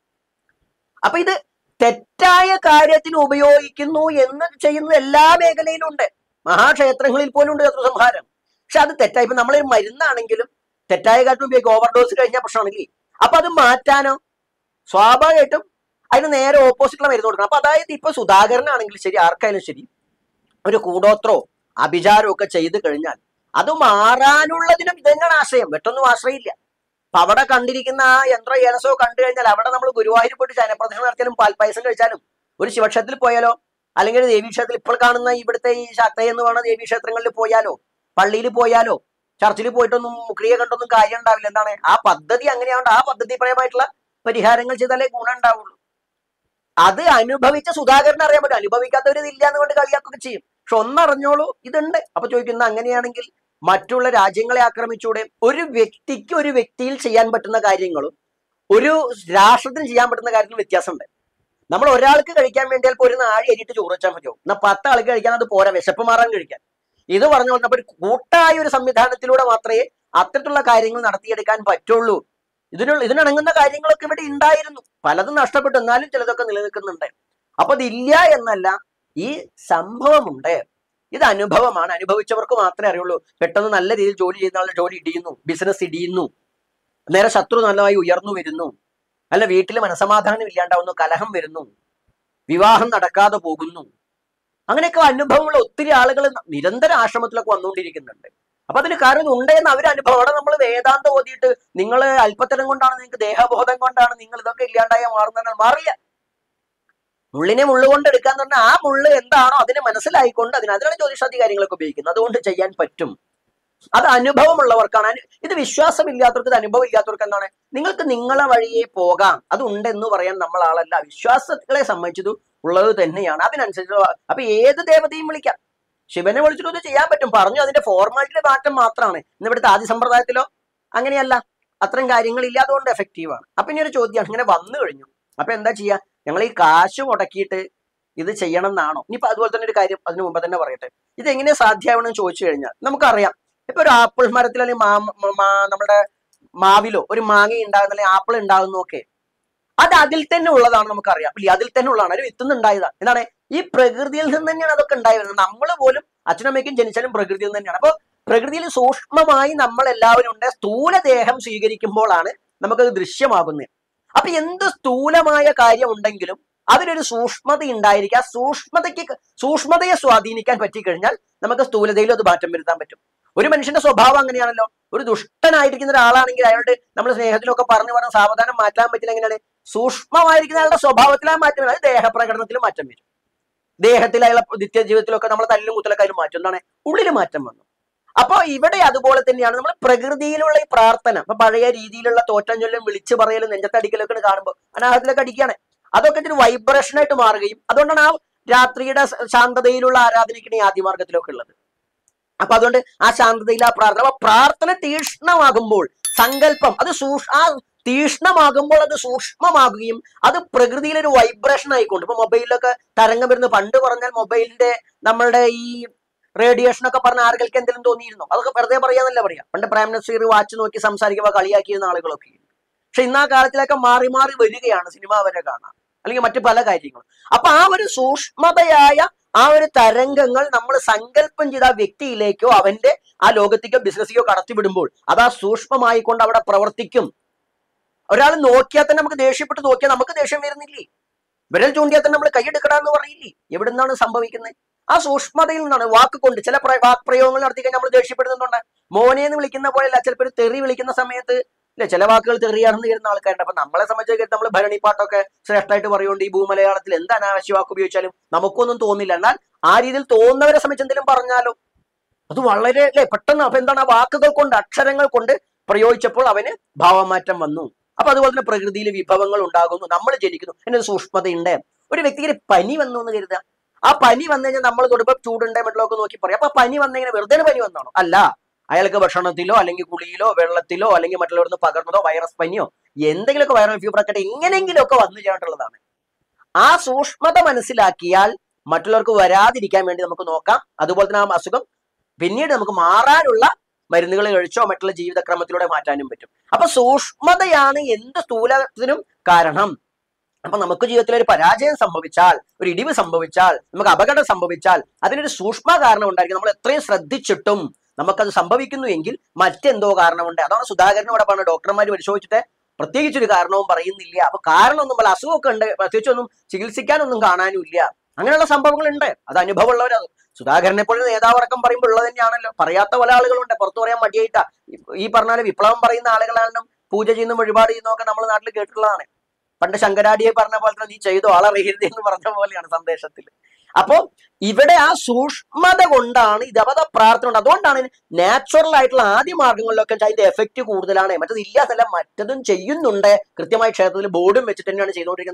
അപ്പൊ ഇത് തെറ്റായ കാര്യത്തിന് ഉപയോഗിക്കുന്നു എന്ന് ചെയ്യുന്നത് എല്ലാ മേഖലയിലും ഉണ്ട്. മഹാക്ഷേത്രങ്ങളിൽ പോലും ഉണ്ട് ശത്രുസംഹാരം. പക്ഷെ അത് തെറ്റായി. ഇപ്പൊ നമ്മളൊരു മരുന്നാണെങ്കിലും തെറ്റായ കാര്യത്തിന് ഉപയോഗിക്കും. ഓവർഡോസ് കഴിഞ്ഞാൽ പ്രശ്നമാണെങ്കിൽ അപ്പൊ അത് മാറ്റാനോ സ്വാഭാവികമായിട്ടും അതിന് നേരെ ഓപ്പോസിറ്റുള്ള മരുന്ന് കൊടുക്കണം. അപ്പൊ അതായത് ഇപ്പൊ സുധാകരനാണെങ്കിലും ശരി, ആർക്കായാലും ശരി, ഒരു കൂടോത്രോ അഭിചാരോ ഒക്കെ ചെയ്ത് കഴിഞ്ഞാൽ അത് മാറാനുള്ളതിനും ഇതന്നെയാണ് ആശ്രയം, മറ്റൊന്നും ആശ്രയില്ല. അപ്പൊ അവിടെ കണ്ടിരിക്കുന്ന ആ യന്ത്ര ഏലസോ കണ്ടു കഴിഞ്ഞാൽ അവിടെ നമ്മൾ ഗുരുവായൂർ പോയിട്ട് ശയനപ്രദക്ഷിണം നടത്തിയാലും പാൽപ്പായസം കഴിച്ചാലും, ഒരു ശിവക്ഷേത്രത്തിൽ പോയാലോ അല്ലെങ്കിൽ ഒരു ദേവീക്ഷേത്രത്തിൽ ഇപ്പോൾ കാണുന്ന ഇവിടുത്തെ ഈ ശക്തയ എന്ന് പറയുന്ന ദേവീക്ഷേത്രങ്ങളിൽ പോയാലോ, പള്ളിയിൽ പോയാലോ, ചർച്ചിൽ പോയിട്ടൊന്നും ക്രിയ കണ്ടൊന്നും കാര്യം ഉണ്ടാവില്ല. എന്താണ്? ആ പദ്ധതി അങ്ങനെയാണ്ട് ആ പദ്ധതിപരമായിട്ടുള്ള പരിഹാരങ്ങൾ ചെയ്താലേ ഗുണം ഉണ്ടാവുള്ളൂ. അത് അനുഭവിച്ച സുധാകരൻ അറിയാൻ പറ്റും, അനുഭവിക്കാത്തവര് ഇല്ല എന്നുകൊണ്ട് കളിയാക്കുകയൊക്കെ ചെയ്യും. പക്ഷെ ഒന്നറിഞ്ഞോളൂ, ഇതുണ്ട്. അപ്പൊ ചോദിക്കുന്ന അങ്ങനെയാണെങ്കിൽ മറ്റുള്ള രാജ്യങ്ങളെ ആക്രമിച്ചൂടെ? ഒരു വ്യക്തിക്ക് ഒരു വ്യക്തിയിൽ ചെയ്യാൻ പറ്റുന്ന കാര്യങ്ങളും ഒരു രാഷ്ട്രത്തിന് ചെയ്യാൻ പറ്റുന്ന കാര്യത്തിൽ വ്യത്യാസമുണ്ട്. നമ്മൾ ഒരാൾക്ക് കഴിക്കാൻ വേണ്ടി ചിലപ്പോൾ ഒരു നാഴി അരിയിട്ട് ചോറ് വെച്ചാൽ മതിയോ, എന്നാൽ പത്ത് ആൾക്ക് കഴിക്കാൻ അത് പോരാ, വിശപ്പ് മാറാൻ കഴിക്കാൻ. ഇത് പറഞ്ഞു വന്നപ്പോൾ ഒരു കൂട്ടായ ഒരു സംവിധാനത്തിലൂടെ മാത്രമേ അത്തരത്തിലുള്ള കാര്യങ്ങൾ നടത്തിയെടുക്കാൻ പറ്റുള്ളൂ. ഇതിനുള്ള ഇതിനിണങ്ങുന്ന കാര്യങ്ങളൊക്കെ ഇവിടെ ഉണ്ടായിരുന്നു, പലതും നഷ്ടപ്പെട്ടു, എന്നാലും ചിലതൊക്കെ നിലനിൽക്കുന്നുണ്ട്. അപ്പൊ ഇതില്ല എന്നല്ല, ഈ സംഭവമുണ്ട്, ഇത് അനുഭവമാണ്, അനുഭവിച്ചവർക്ക് മാത്രമേ അറിയുള്ളൂ. പെട്ടെന്ന് നല്ല രീതിയിൽ ജോലി ചെയ്യുന്ന ആളുടെ ജോലി ഇടിയുന്നു, ബിസിനസ് ഇടിയുന്നു, നേരെ ശത്രു നല്ലതായി ഉയർന്നു വരുന്നു, അല്ല വീട്ടിൽ മനസമാധാനം ഇല്ലാണ്ടാവുന്നു, കലഹം വരുന്നു, വിവാഹം നടക്കാതെ പോകുന്നു. അങ്ങനെയൊക്കെ അനുഭവമുള്ള ഒത്തിരി ആളുകൾ നിരന്തരം ആശ്രമത്തിലൊക്കെ വന്നുകൊണ്ടിരിക്കുന്നുണ്ട്. അപ്പൊ അതിന് കാരണം ഉണ്ടെന്ന് അവർ അനുഭവം. അവിടെ നമ്മൾ വേദാന്തം ഓതിയിട്ട് നിങ്ങൾ അല്പത്തരം കൊണ്ടാണ്, നിങ്ങൾക്ക് ദേഹബോധം കൊണ്ടാണ് നിങ്ങൾ ഇതൊക്കെ ഇല്ലാണ്ടായ മാറുന്ന മാറില്ല. മുള്ളിനെ മുള്ളു കൊണ്ട് എടുക്കാന്ന് പറഞ്ഞാൽ ആ മുള്ള് എന്താണോ അതിനെ മനസ്സിലായിക്കൊണ്ട് അതിന് അതിനാണ് ജ്യോതിഷാധികാരികളൊക്കെ ഉപയോഗിക്കുന്നത്. അതുകൊണ്ട് ചെയ്യാൻ പറ്റും. അത് അനുഭവമുള്ളവർക്കാണ്. ഇത് വിശ്വാസമില്ലാത്തവർക്ക്, ഇത് അനുഭവം ഇല്ലാത്തവർക്ക് എന്താണ്, നിങ്ങൾക്ക് നിങ്ങളെ വഴിയെ പോകാം, അത് ഉണ്ടെന്ന് പറയാൻ നമ്മൾ ആളല്ല. വിശ്വാസങ്ങളെ സംബന്ധിച്ചത് ഉള്ളത് തന്നെയാണ്, അതിനനുസരിച്ച്. അപ്പൊ ഏത് ദേവതയും വിളിക്കാം, ശിവനെ വിളിച്ചിട്ട് ഇത് ചെയ്യാൻ പറ്റും. പറഞ്ഞു, അതിന്റെ ഫോർമാലിറ്റിയുടെ മാറ്റം മാത്രമാണ്. ഇന്ന് ഇവിടുത്തെ ആദ്യ സമ്പ്രദായത്തിലോ അങ്ങനെയല്ല, അത്തരം കാര്യങ്ങൾ ഇല്ലാതുകൊണ്ട് എഫക്റ്റീവാണ്. അപ്പൊ ഇനി ഒരു ചോദ്യമാണ്, ഇങ്ങനെ വന്നു കഴിഞ്ഞു, അപ്പൊ എന്താ ചെയ്യാ? ഞങ്ങൾ ഈ കാശ് മുടക്കിയിട്ട് ഇത് ചെയ്യണം എന്നാണോ? ഇനിയിപ്പോ അതുപോലെ തന്നെ ഒരു കാര്യം അതിന് മുമ്പ് തന്നെ പറയട്ടെ, ഇത് എങ്ങനെ സാധ്യമാവണമെന്ന് ചോദിച്ചു കഴിഞ്ഞാൽ നമുക്കറിയാം. ഇപ്പൊ ഒരു ആപ്പിൾ മരത്തിൽ അല്ലെങ്കിൽ മാ നമ്മുടെ മാവിലോ ഒരു മാങ്ങ ഉണ്ടാകുന്ന അല്ലെങ്കിൽ ആപ്പിൾ ഉണ്ടാകുന്നൊക്കെ അത് അതിൽ തന്നെ ഉള്ളതാണ്, നമുക്കറിയാം. ഇല്ല, അതിൽ തന്നെ ഉള്ളതാണ്, ഒരു വിത്തുനിന്ന് ഉണ്ടായതാണ്. എന്താണ്? ഈ പ്രകൃതിയിൽ നിന്ന് തന്നെയാണ് അതൊക്കെ ഉണ്ടായി വരുന്നത്. നമ്മൾ പോലും അച്ഛനമ്മയ്ക്കും ജനിച്ചാലും പ്രകൃതിയിൽ നിന്ന് തന്നെയാണ്. അപ്പൊ പ്രകൃതിയിൽ സൂക്ഷ്മമായി നമ്മൾ എല്ലാവരും ഉണ്ട്. സ്ഥൂലദേഹം സ്വീകരിക്കുമ്പോഴാണ് നമുക്കത് ദൃശ്യമാകുന്നത്. അപ്പൊ എന്ത് സ്ഥൂലമായ കാര്യം ഉണ്ടെങ്കിലും അതിനൊരു സൂക്ഷ്മത ഉണ്ടായിരിക്കും. ആ സൂക്ഷ്മതയ്ക്ക് സൂക്ഷ്മതയെ സ്വാധീനിക്കാൻ പറ്റിക്കഴിഞ്ഞാൽ നമുക്ക് സ്ഥൂലതയിലും അത് മാറ്റം വരുത്താൻ പറ്റും. ഒരു മനുഷ്യന്റെ സ്വഭാവം അങ്ങനെയാണല്ലോ. ഒരു ദുഷ്ടനായിരിക്കുന്ന ഒരാളാണെങ്കിൽ അയാളുടെ നമ്മൾ സ്നേഹത്തിലൊക്കെ പറഞ്ഞു പറഞ്ഞ സാവധാനം മാറ്റാൻ പറ്റില്ല. എങ്ങനെയാണ്? സൂക്ഷ്മമായിരിക്കുന്ന അയാളുടെ സ്വഭാവത്തിൽ ആ മാറ്റം വരും. അത് ദേഹപ്രകടനത്തിലും മാറ്റം വരും. ദേഹത്തിൽ അയാളെ നിത്യ ജീവിതത്തിലൊക്കെ നമ്മൾ തല്ലും കുത്തലൊക്കെ അതിൽ മാറ്റം. എന്താണ്? ഉള്ളിൽ മാറ്റം വന്നു. അപ്പൊ ഇവിടെ അതുപോലെ തന്നെയാണ് നമ്മൾ പ്രകൃതിയിലുള്ള ഈ പ്രാർത്ഥന. അപ്പൊ പഴയ രീതിയിലുള്ള തോറ്റം ചൊല്ലും വിളിച്ചു പറയലും നെഞ്ചത്തടിക്കലൊക്കെ കാണുമ്പോൾ അനാഹത്തിലൊക്കെ അടിക്കുകയാണ്. അതൊക്കെ ഒരു വൈബ്രേഷൻ ആയിട്ട് മാറുകയും അതുകൊണ്ടാണ് ആ രാത്രിയുടെ ശാന്തതയിലുള്ള ആരാധനയ്ക്കാണ് ഈ ആദ്യമാർഗത്തിലൊക്കെ ഉള്ളത്. അപ്പൊ അതുകൊണ്ട് ആ ശാന്തതയിൽ ആ പ്രാർത്ഥന, അപ്പൊ പ്രാർത്ഥന തീക്ഷ്ണമാകുമ്പോൾ സങ്കല്പം അത് സൂക്ഷ ആ തീക്ഷ്ണമാകുമ്പോൾ അത് സൂക്ഷ്മമാകുകയും അത് പ്രകൃതിയിലൊരു വൈബ്രേഷൻ ആയിക്കൊണ്ട്. ഇപ്പൊ മൊബൈലിലൊക്കെ തരംഗം വരുന്നു. പണ്ട് പറഞ്ഞാൽ മൊബൈലിന്റെ നമ്മളുടെ ഈ റേഡിയേഷൻ ഒക്കെ പറഞ്ഞ ആളുകൾക്ക് എന്തെങ്കിലും തോന്നിയിരുന്നു? അതൊക്കെ വെറുതെ പറയാന്നല്ല പറയാ. പണ്ട് പ്രൈം മിനിസ്റ്റർ വാച്ച് നോക്കി സംസാരിക്കുമ്പോൾ കളിയാക്കിയിരുന്ന ആളുകളൊക്കെ. പക്ഷെ ഇന്ന് ആ കാലത്തിലൊക്കെ മാറി മാറി വരികയാണ്. സിനിമ വരെ കാണാം, അല്ലെങ്കിൽ മറ്റു പല കാര്യങ്ങളും. അപ്പൊ ആ ഒരു സൂക്ഷ്മതയായ ആ ഒരു തരംഗങ്ങൾ നമ്മൾ സങ്കല്പം ചെയ്ത ആ വ്യക്തിയിലേക്കോ അവന്റെ ആ ലോകത്തേക്കോ ബിസിനസ്സിക്കോ കടത്തിവിടുമ്പോൾ അത് ആ സൂക്ഷ്മമായിക്കൊണ്ട് അവിടെ പ്രവർത്തിക്കും. ഒരാൾ നോക്കിയാൽ തന്നെ നമുക്ക് ദേഷ്യപ്പെട്ട് നോക്കിയാൽ നമുക്ക് ദേഷ്യം വരുന്നില്ലേ? വിരൽ ചൂണ്ടിയാൽ തന്നെ നമ്മൾ കൈയെടുക്കടാന്ന് പറയില്ലേ? എവിടെ നിന്നാണ് സംഭവിക്കുന്നത്? ആ സൂക്ഷ്മതയിൽ നിന്നാണ്. വാക്ക് കൊണ്ട് ചില വാക് പ്രയോഗങ്ങൾ നടത്തി കഴിഞ്ഞാൽ നമ്മൾ ദേഷ്യപ്പെടുന്നുണ്ട്. മോനെ എന്ന് വിളിക്കുന്ന പോലെയല്ല, ചിലപ്പോൾ ഒരു തെറി വിളിക്കുന്ന സമയത്ത് അല്ലെ ചില വാക്കുകൾ തെറിയാണെന്ന് കരുതുന്ന ആൾക്കാരുണ്ട്. അപ്പൊ നമ്മളെ സംബന്ധിച്ച് നമ്മൾ ഭരണിപ്പാട്ടൊക്കെ ശ്രേഷ്ഠമായിട്ട് പറയുകൊണ്ട് ഈ ഭൂമലയാളത്തിൽ എന്ത് അനാവശ്യ വാക്ക് ഉപയോഗിച്ചാലും നമുക്കൊന്നും തോന്നില്ല. എന്നാൽ ആ രീതിയിൽ തോന്നുന്നവരെ സംബന്ധിച്ച് എന്തെങ്കിലും പറഞ്ഞാലോ അത് വളരെ അല്ലെ പെട്ടെന്ന്. അപ്പൊ എന്താണ്? ആ വാക്കുകൾ കൊണ്ട് അക്ഷരങ്ങൾ കൊണ്ട് പ്രയോഗിച്ചപ്പോൾ അവന് ഭാവമാറ്റം വന്നു. അപ്പൊ അതുപോലെ തന്നെ പ്രകൃതിയിൽ വിഭവങ്ങൾ ഉണ്ടാകുന്നു, നമ്മൾ ജനിക്കുന്നു, അതിനൊരു സൂക്ഷ്മതയുണ്ട്. ഒരു വ്യക്തിക്ക് പനി വന്നു എന്ന് കരുതുക. ആ പനി വന്നു കഴിഞ്ഞാൽ നമ്മൾ തൊടുമ്പോൾ ചൂടുണ്ടേ മറ്റുള്ളതൊക്കെ നോക്കി പറയും. അപ്പൊ പനി വന്നിങ്ങനെ വെറുതെ പനി വന്നാണോ? അല്ല, അയാൾക്ക് ഭക്ഷണത്തിലോ അല്ലെങ്കിൽ കുളിയിലോ വെള്ളത്തിലോ അല്ലെങ്കിൽ മറ്റുള്ളവർക്ക് പകർന്നതോ വൈറസ് പനിയോ എന്തെങ്കിലുമൊക്കെ വൈറൽ ഫീവർ ഒക്കെ എങ്ങനെയെങ്കിലുമൊക്കെ വന്നു ചേർന്നിട്ടുള്ളതാണ്. ആ സൂക്ഷ്മത മനസ്സിലാക്കിയാൽ മറ്റുള്ളവർക്ക് വരാതിരിക്കാൻ വേണ്ടി നമുക്ക് നോക്കാം. അതുപോലെ തന്നെ ആ അസുഖം പിന്നീട് നമുക്ക് മാറാനുള്ള മരുന്നുകൾ കഴിച്ചോ മറ്റുള്ള ജീവിതക്രമത്തിലൂടെ മാറ്റാനും പറ്റും. അപ്പൊ സൂക്ഷ്മതയാണ് എന്ത് സ്ഥൂലത്തിനും കാരണം. അപ്പൊ നമുക്ക് ജീവിതത്തിൽ ഒരു പരാജയം സംഭവിച്ചാൽ, ഒരു ഇടിവ് സംഭവിച്ചാൽ, നമുക്ക് അപകടം സംഭവിച്ചാൽ അതിനൊരു സൂക്ഷ്മ കാരണം ഉണ്ടായിരിക്കും. നമ്മൾ എത്രയും ശ്രദ്ധിച്ചിട്ടും നമുക്കത് സംഭവിക്കുന്നു എങ്കിൽ മറ്റെന്തോ കാരണമുണ്ട്. അതാണ് സുധാകരനോടെ പറഞ്ഞ ഡോക്ടർമാർ പരിശോധിച്ചിട്ട് പ്രത്യേകിച്ചൊരു കാരണവും പറയുന്നില്ല. അപ്പൊ കാരണമൊന്നും പല അസുഖമൊക്കെ ഉണ്ട്, പ്രത്യേകിച്ചൊന്നും ചികിത്സിക്കാനൊന്നും കാണാനും ഇല്ല. അങ്ങനെയുള്ള സംഭവങ്ങളുണ്ട്. അത് അനുഭവമുള്ളവരത്. സുധാകരനെ പോലെ നേതാവടക്കം പറയുമ്പോൾ ഉള്ളത് തന്നെയാണല്ലോ. പറയാത്ത പല ആളുകളുണ്ട്, പുറത്തു പറയാൻ മടിയായിട്ടാ. ഈ പറഞ്ഞാല് വിപ്ലവം പറയുന്ന ആളുകളാണെന്നും പൂജ ചെയ്യുന്ന വഴിപാട് ചെയ്യുന്നതൊക്കെ നമ്മൾ നാട്ടിൽ കേട്ടിട്ടുള്ളതാണ്. പണ്ട് ശങ്കരാടിയെ പറഞ്ഞ പോലെ തന്നെ നീ ചെയ്തോ ആളറിയരുത് എന്ന് പറഞ്ഞ പോലെയാണ് സന്ദേശത്തിൽ. അപ്പോ ഇവിടെ ആ സൂക്ഷ്മത കൊണ്ടാണ് ഇത് അപത പ്രാർത്ഥന ഉണ്ട്. അതുകൊണ്ടാണ് നാച്ചുറൽ ആയിട്ടുള്ള ആദ്യ മാർഗങ്ങളിലൊക്കെ അതിന്റെ എഫക്റ്റ് കൂടുതലാണ്. മറ്റത് ഇല്ലാത്തല്ല, മറ്റതും ചെയ്യുന്നുണ്ട്. കൃത്യമായി ക്ഷേത്രത്തിൽ ബോർഡും വെച്ചിട്ട് തന്നെയാണ് ചെയ്തുകൊണ്ടിരിക്കുന്നത്. പക്ഷെ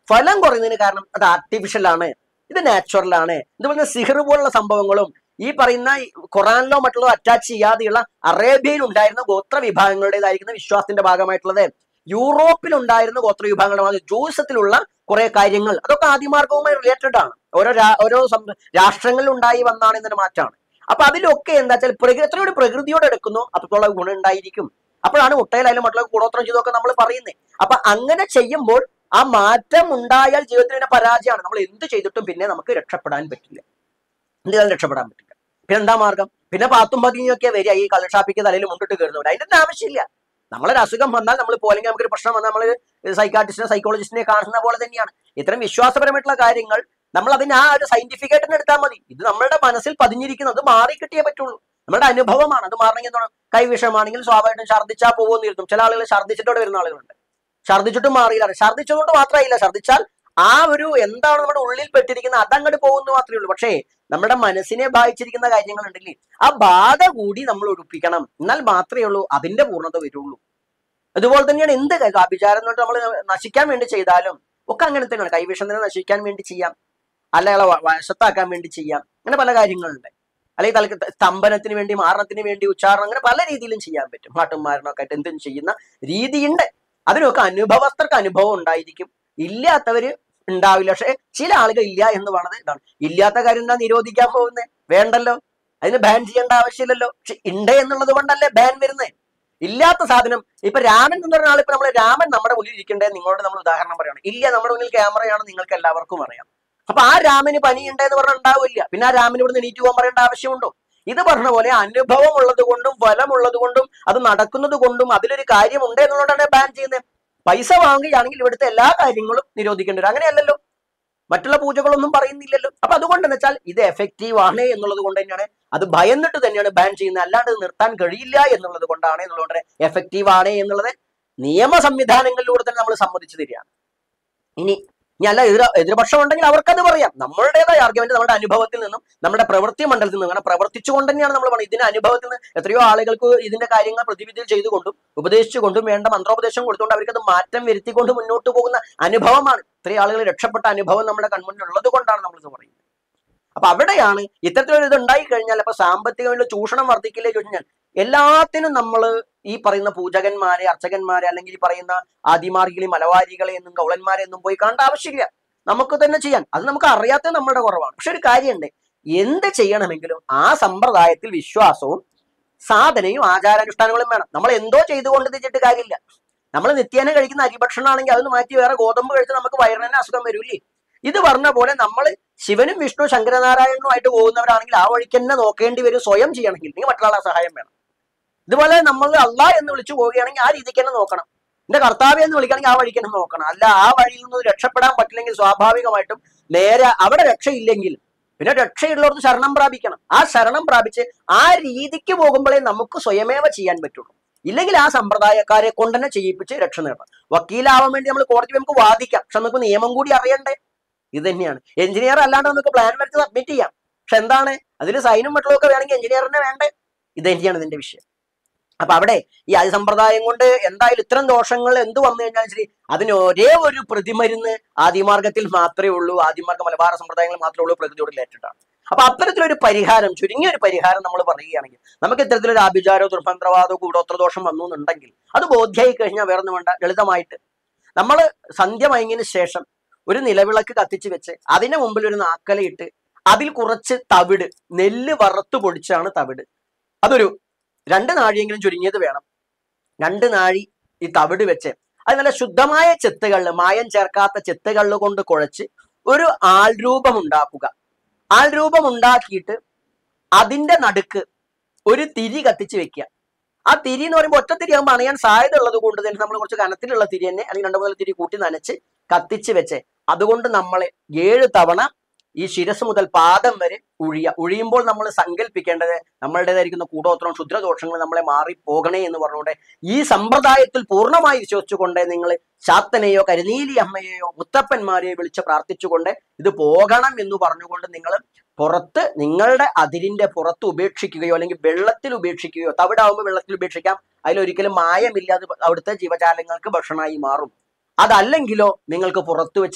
ഫലം കുറയുന്നതിന് കാരണം അത് ആർട്ടിഫിഷ്യൽ ആണ്, ഇത് നാച്ചുറൽ ആണ്. ഇതുപോലെ സിഹിർ പോലുള്ള സംഭവങ്ങളും ഈ പറയുന്ന ഖുറാനിലോ മറ്റുള്ളതോ അറ്റാച്ച് ചെയ്യാതെയുള്ള അറേബ്യയിൽ ഉണ്ടായിരുന്ന ഗോത്ര വിഭാഗങ്ങളുടേതായിരിക്കുന്ന വിശ്വാസത്തിന്റെ ഭാഗമായിട്ടുള്ളത്, യൂറോപ്പിൽ ഉണ്ടായിരുന്ന ഗോത്ര വിഭാഗങ്ങളുടെ ജൂസത്തിലുള്ള കുറെ കാര്യങ്ങൾ, അതൊക്കെ ആദിമാർഗവുമായി റിലേറ്റഡ് ആണ്. ഓരോ ഓരോ രാഷ്ട്രങ്ങളിൽ ഉണ്ടായി വന്നാണ് എന്നൊരു മാറ്റമാണ്. അപ്പൊ അതിലൊക്കെ എന്താ വെച്ചാൽ പ്രകൃതി എത്രയോട് പ്രകൃതിയോട് എടുക്കുന്നു അത്രത്തോളം ഗുണം ഉണ്ടായിരിക്കും. അപ്പോഴാണ് മുട്ടയിലായാലും മറ്റുള്ള കൂടോത്രം ചെയ്തൊക്കെ നമ്മൾ പറയുന്നത്. അപ്പൊ അങ്ങനെ ചെയ്യുമ്പോൾ ആ മാറ്റം ഉണ്ടായാൽ ജീവിതത്തിന് പരാജയമാണ്. നമ്മൾ എന്ത് ചെയ്തിട്ടും പിന്നെ നമുക്ക് രക്ഷപ്പെടാൻ പറ്റില്ല, എന്തുകാലം രക്ഷപ്പെടാൻ പറ്റില്ല. പിന്നെ എന്താ മാർഗം? പിന്നെ പാത്തും പതിഞ്ഞൊക്കെ വരിക ഈ കള്ളഷാപ്പിക്ക് തലയിൽ മുണ്ടിട്ട് കയറുന്നവർ. അതിന്റെ ആവശ്യമില്ല. നമ്മളൊരു അസുഖം വന്നാൽ നമ്മൾ പോലെങ്കിൽ നമുക്കൊരു പ്രശ്നം വന്നാൽ നമ്മൾ സൈക്കാട്രിസ്റ്റിനെ സൈക്കോളജിസ്റ്റിനെ കാണുന്ന പോലെ തന്നെയാണ് ഇത്തരം വിശ്വാസപരമായിട്ടുള്ള കാര്യങ്ങൾ. നമ്മൾ അതിന് ആ ഒരു സയന്റിഫിക് ആയിട്ട് എടുത്താൽ മതി. ഇത് നമ്മുടെ മനസ്സിൽ പതിഞ്ഞിരിക്കുന്നത് മാറി കിട്ടിയേ പറ്റുള്ളൂ. നമ്മുടെ അനുഭവമാണ്. അത് മാറണമെങ്കിൽ എന്താണ്? കൈവിഷമാണെങ്കിൽ സ്വാഭാവികമായിട്ടും ഛർദ്ദിച്ചാൽ പോകുമെന്ന് ഇരുത്തും. ചില ആളുകൾ ഛർദ്ദിച്ചിട്ടോടെ വരുന്ന ആളുകളുണ്ട്. ഛർദ്ദിച്ചിട്ടും മാറിയില്ല. ഛർദ്ദിച്ചതുകൊണ്ട് മാത്രമായില്ല, ഛർദ്ദിച്ചാൽ ആ ഒരു എന്താണ് നമ്മുടെ ഉള്ളിൽ പെട്ടിരിക്കുന്നത് അതങ്ങോട്ട് പോകുന്നു മാത്രമേ ഉള്ളൂ. പക്ഷേ നമ്മുടെ മനസ്സിനെ ബാധിച്ചിരിക്കുന്ന കാര്യങ്ങൾ ഉണ്ടല്ലേ, ആ ബാധ കൂടി നമ്മൾ ഒഴിപ്പിക്കണം. എന്നാൽ മാത്രമേ ഉള്ളൂ അതിന്റെ പൂർണ്ണത വരുള്ളൂ. അതുപോലെ തന്നെയാണ് എന്ത് ആഭിചാരം കൊണ്ട് നമ്മൾ നശിക്കാൻ വേണ്ടി ചെയ്താലും ഒക്കെ അങ്ങനെ തന്നെയാണ്. കൈവിഷത്തിനെ നശിക്കാൻ വേണ്ടി ചെയ്യാം, അല്ല വശത്താക്കാൻ വേണ്ടി ചെയ്യാം. അങ്ങനെ പല കാര്യങ്ങളുണ്ട്. അല്ലെങ്കിൽ തലക്ക് സ്തംഭനത്തിന് വേണ്ടി, മാരണത്തിന് വേണ്ടി, ഉച്ചാരണം, അങ്ങനെ പല രീതിയിലും ചെയ്യാൻ പറ്റും. പാട്ടും മാരണമൊക്കെ ആയിട്ട് എന്തും ചെയ്യുന്ന രീതിയുണ്ട്. അതിനൊക്കെ അനുഭവസ്ഥർക്ക് അനുഭവം ഉണ്ടായിരിക്കും, ഇല്ലാത്തവര് ഉണ്ടാവില്ല. പക്ഷെ ചില ആളുകൾ ഇല്ല എന്ന് പറഞ്ഞത് ഇതാണ്. ഇല്ലാത്ത കാര്യം എന്താ നിരോധിക്കാൻ പോകുന്നത്? വേണ്ടല്ലോ, അതിന് ബാൻ ചെയ്യേണ്ട ആവശ്യമില്ലല്ലോ. പക്ഷെ ഉണ്ട് എന്നുള്ളത് കൊണ്ടല്ലേ ബാൻ വരുന്നത്. ഇല്ലാത്ത സാധനം ഇപ്പൊ രാമൻ എന്ന് പറഞ്ഞ ആൾ, ഇപ്പൊ നമ്മള് രാമൻ നമ്മുടെ മുന്നിൽ ഇരിക്കണ്ടേ നിങ്ങളോട് നമ്മൾ ഉദാഹരണം പറയണം. ഇല്ല, നമ്മുടെ മുന്നിൽ ക്യാമറയാണ്, നിങ്ങൾക്ക് എല്ലാവർക്കും അറിയാം. അപ്പൊ ആ രാമന് പനിയുണ്ട് എന്ന് പറഞ്ഞാൽ ഉണ്ടാവില്ല. പിന്നെ ആ രാമന് ഇവിടുന്ന് എണീറ്റ് പോകാൻ പറയേണ്ട ആവശ്യമുണ്ടോ? ഇത് പറഞ്ഞ പോലെ അനുഭവം ഉള്ളത് കൊണ്ടും ഫലമുള്ളത് കൊണ്ടും അത് നടക്കുന്നത് കൊണ്ടും അതിലൊരു കാര്യമുണ്ട് എന്നുള്ളതാണ് ബാൻ ചെയ്യുന്നത്. പൈസ വാങ്ങുകയാണെങ്കിൽ ഇവിടുത്തെ എല്ലാ കാര്യങ്ങളും നിരോധിക്കേണ്ടി വരും. അങ്ങനെയല്ലല്ലോ, മറ്റുള്ള പൂജകളൊന്നും പറയുന്നില്ലല്ലോ. അപ്പൊ അതുകൊണ്ടെന്ന് വെച്ചാൽ ഇത് എഫക്റ്റീവ് ആണ് എന്നുള്ളത് കൊണ്ട് തന്നെയാണ്, അത് ഭയന്നിട്ട് തന്നെയാണ് ബാൻ ചെയ്യുന്നത്. അല്ലാണ്ട് നിർത്താൻ കഴിയില്ല എന്നുള്ളത് കൊണ്ടാണ്, എന്നുള്ളത് എഫക്റ്റീവ് ആണ് എന്നുള്ളത് നിയമ സംവിധാനങ്ങളിലൂടെ തന്നെ നമ്മൾ സമ്മതിച്ചു തരികയാണ്. ഇനി ഇനി അല്ല എതിർ എതിർപക്ഷം ഉണ്ടെങ്കിൽ അവർക്കത് പറയാം. നമ്മളുടേതായ ആർഗ്യുമെന്റ് നമ്മുടെ അനുഭവത്തിൽ നിന്നും നമ്മുടെ പ്രവൃത്തി മണ്ഡലത്തിൽ നിന്നും അങ്ങനെ പ്രവർത്തിച്ചുകൊണ്ട് തന്നെയാണ് നമ്മൾ പറയുന്നത്. ഇതിന്റെ അനുഭവത്തിൽ നിന്ന് എത്രയോ ആളുകൾക്ക് ഇതിന്റെ കാര്യങ്ങൾ പ്രതിവിധിയിൽ ചെയ്തുകൊണ്ടും ഉപദേശിച്ചുകൊണ്ടും വേണ്ട മന്ത്രോപദേശം കൊടുത്തുകൊണ്ട് അവർക്കത് മാറ്റം വരുത്തിക്കൊണ്ട് മുന്നോട്ട് പോകുന്ന അനുഭവമാണ്. ഇത്രയും ആളുകൾ രക്ഷപ്പെട്ട അനുഭവം നമ്മുടെ കൺമുന്നിൽ ഉള്ളത് കൊണ്ടാണ് നമ്മളിത് പറയുന്നത്. അപ്പൊ അവിടെയാണ് ഇത്തരത്തിലൊരു ഇത് ഉണ്ടായി കഴിഞ്ഞാൽ, അപ്പൊ സാമ്പത്തികമായിട്ടുള്ള ചൂഷണം വർദ്ധിക്കില്ലേ ചോദിച്ചാൽ, എല്ലാത്തിനും നമ്മൾ ഈ പറയുന്ന പൂജകന്മാരെ, അർച്ചകന്മാരെ, അല്ലെങ്കിൽ ഈ പറയുന്ന ആദിമാർഗികളെ, മലവാരികളെ എന്നും കൗളന്മാരെ എന്നും പോയി കാണേണ്ട ആവശ്യമില്ല. നമുക്ക് തന്നെ ചെയ്യാൻ. അത് നമുക്ക് അറിയാത്തത് നമ്മുടെ കുറവാണ്. പക്ഷെ ഒരു കാര്യമുണ്ട്, എന്ത് ചെയ്യണമെങ്കിലും ആ സമ്പ്രദായത്തിൽ വിശ്വാസവും സാധനയും ആചാരാനുഷ്ഠാനങ്ങളും വേണം. നമ്മൾ എന്തോ ചെയ്തുകൊണ്ട് തിരിച്ചിട്ട് കാര്യമില്ല. നമ്മൾ നിത്യേന കഴിക്കുന്ന അരിഭക്ഷണമാണെങ്കിൽ അതൊന്ന് മാറ്റി വേറെ ഗോതമ്പ് കഴിച്ച് നമുക്ക് വയറിന് അസുഖം വരൂല്ലേ? ഇത് പറഞ്ഞ പോലെ നമ്മൾ ശിവനും വിഷ്ണു ശങ്കരനാരായണനുമായിട്ട് പോകുന്നവരാണെങ്കിൽ ആ വഴിക്ക് തന്നെ നോക്കേണ്ടി വരും. സ്വയം ചെയ്യണമെങ്കിൽ നിങ്ങൾ മറ്റുള്ള സഹായം വേണം. ഇതുപോലെ നമ്മൾ അള്ളാഹ് എന്ന് വിളിച്ചു പോവുകയാണെങ്കിൽ ആ രീതിക്ക് തന്നെ നോക്കണം. എന്റെ കർത്താവ്യം എന്ന് വിളിക്കുകയാണെങ്കിൽ ആ വഴിക്ക് തന്നെ നോക്കണം. അല്ല ആ വഴിയിൽ നിന്ന് രക്ഷപ്പെടാൻ പറ്റില്ലെങ്കിൽ സ്വാഭാവികമായിട്ടും നേരെ അവിടെ രക്ഷയില്ലെങ്കിൽ പിന്നെ രക്ഷയുള്ളവർക്ക് ശരണം പ്രാപിക്കണം. ആ ശരണം പ്രാപിച്ച് ആ രീതിക്ക് പോകുമ്പോഴേ നമുക്ക് സ്വയമേവ ചെയ്യാൻ പറ്റുള്ളൂ. ഇല്ലെങ്കിൽ ആ സമ്പ്രദായക്കാരെ കൊണ്ട് തന്നെ ചെയ്യിപ്പിച്ച് രക്ഷ നേടാം. വക്കീലാവാൻ വേണ്ടി നമ്മൾ കോടതി നമുക്ക് വാദിക്കാം, പക്ഷെ നമുക്ക് നിയമം കൂടി അറിയണ്ടേ? ഇത് തന്നെയാണ്. എഞ്ചിനീയർ അല്ലാണ്ട് നമുക്ക് പ്ലാൻ വരച്ച് സബ്മിറ്റ് ചെയ്യാം, പക്ഷെ എന്താണ് അതിൽ സൈനും മറ്റുള്ളതൊക്കെ വേണമെങ്കിൽ എഞ്ചിനീയറിനെ വേണ്ടേ? ഇത് തന്നെയാണ് ഇതിന്റെ വിഷയം. അപ്പൊ അവിടെ ഈ അതിസമ്പ്രദായം കൊണ്ട് എന്തായാലും ഇത്തരം ദോഷങ്ങൾ എന്ത് വന്നു കഴിഞ്ഞാൽ ശരി, അതിന് ഒരേ ഒരു പ്രതിമരുന്ന് ആദിമാർഗത്തിൽ മാത്രമേ ഉള്ളൂ. ആദിമാർഗ മലബാർ സമ്പ്രദായങ്ങൾ മാത്രമേ ഉള്ളൂ പ്രകൃതിയോട് റിലേറ്റഡ് ആണ്. അപ്പൊ അത്തരത്തിലൊരു പരിഹാരം, ചുരുങ്ങിയ ഒരു പരിഹാരം നമ്മൾ പറയുകയാണെങ്കിൽ, നമുക്ക് ഇത്തരത്തിലൊരു ആഭിചാരോ ദുർഭന്ത്രവാദോ കൂടോത്രദോഷം വന്നു എന്നുണ്ടെങ്കിൽ അത് ബോധ്യമായി കഴിഞ്ഞാൽ വേറൊന്നും വേണ്ട, ലളിതമായിട്ട് നമ്മൾ സന്ധ്യ മയങ്ങിന് ശേഷം ഒരു നിലവിളക്ക് കത്തിച്ച് വെച്ച് അതിന് മുമ്പിൽ ഒരു നാക്കലയിട്ട് അതിൽ കുറച്ച് തവിട്, നെല്ല് വറുത്ത് പൊടിച്ചാണ് തവിട്, അതൊരു രണ്ട് നാഴിയെങ്കിലും ചുരുങ്ങിയത് വേണം. രണ്ട് നാഴി ഈ തവിട് വെച്ച് അത് നല്ല ശുദ്ധമായ ചെത്തുകളിൽ, മായം ചേർക്കാത്ത ചെത്തുകളിൽ കൊണ്ട് കുഴച്ച് ഒരു ആൾരൂപം ഉണ്ടാക്കുക. ആൾരൂപം ഉണ്ടാക്കിയിട്ട് അതിന്റെ നടുക്ക് ഒരു തിരി കത്തിച്ച് വെക്കുക. ആ തിരി എന്ന് പറയുമ്പോൾ ഒറ്റ തിരി ആകുമ്പോൾ അണയാൻ സാധ്യത ഉള്ളത് കൊണ്ട് തന്നെ നമ്മൾ കുറച്ച് കനത്തിലുള്ള തിരി തന്നെ, അല്ലെങ്കിൽ രണ്ടു മൂന്ന് തിരി കൂട്ടി നനച്ച് കത്തിച്ച് വെച്ച് അതുകൊണ്ട് നമ്മൾ ഏഴ് തവണ ഈ ശിരസ് മുതൽ പാദം വരെ ഉഴിയ. ഉഴിയുമ്പോൾ നമ്മൾ സങ്കല്പിക്കേണ്ടത് നമ്മളുടേതായിരിക്കുന്ന കൂടോത്രം ക്ഷുദ്രദോഷങ്ങൾ നമ്മളെ മാറി പോകണേ എന്ന് പറഞ്ഞുകൊണ്ട് ഈ സമ്പ്രദായത്തിൽ പൂർണ്ണമായി വിശ്വസിച്ചുകൊണ്ട് നിങ്ങൾ ശാത്തനെയോ കരുനീലി അമ്മയെയോ മുത്തപ്പന്മാരെയോ വിളിച്ച് പ്രാർത്ഥിച്ചുകൊണ്ട് ഇത് പോകണം എന്ന് പറഞ്ഞുകൊണ്ട് നിങ്ങൾ പുറത്ത്, നിങ്ങളുടെ അതിരിന്റെ പുറത്ത് ഉപേക്ഷിക്കുകയോ അല്ലെങ്കിൽ വെള്ളത്തിൽ ഉപേക്ഷിക്കുകയോ, തവിടാവുമ്പോൾ വെള്ളത്തിൽ ഉപേക്ഷിക്കാം, അതിലൊരിക്കലും മായമില്ലാതെ അവിടുത്തെ ജീവജാലങ്ങൾക്ക് ഭക്ഷണമായി മാറും. അതല്ലെങ്കിലോ നിങ്ങൾക്ക് പുറത്തു വെച്ച്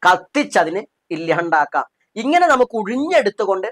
കത്തിച്ചതിന് ഇല്ലാണ്ടാക്കാം. ഇങ്ങനെ നമുക്ക് ഒഴിഞ്ഞെടുത്തുകൊണ്ട്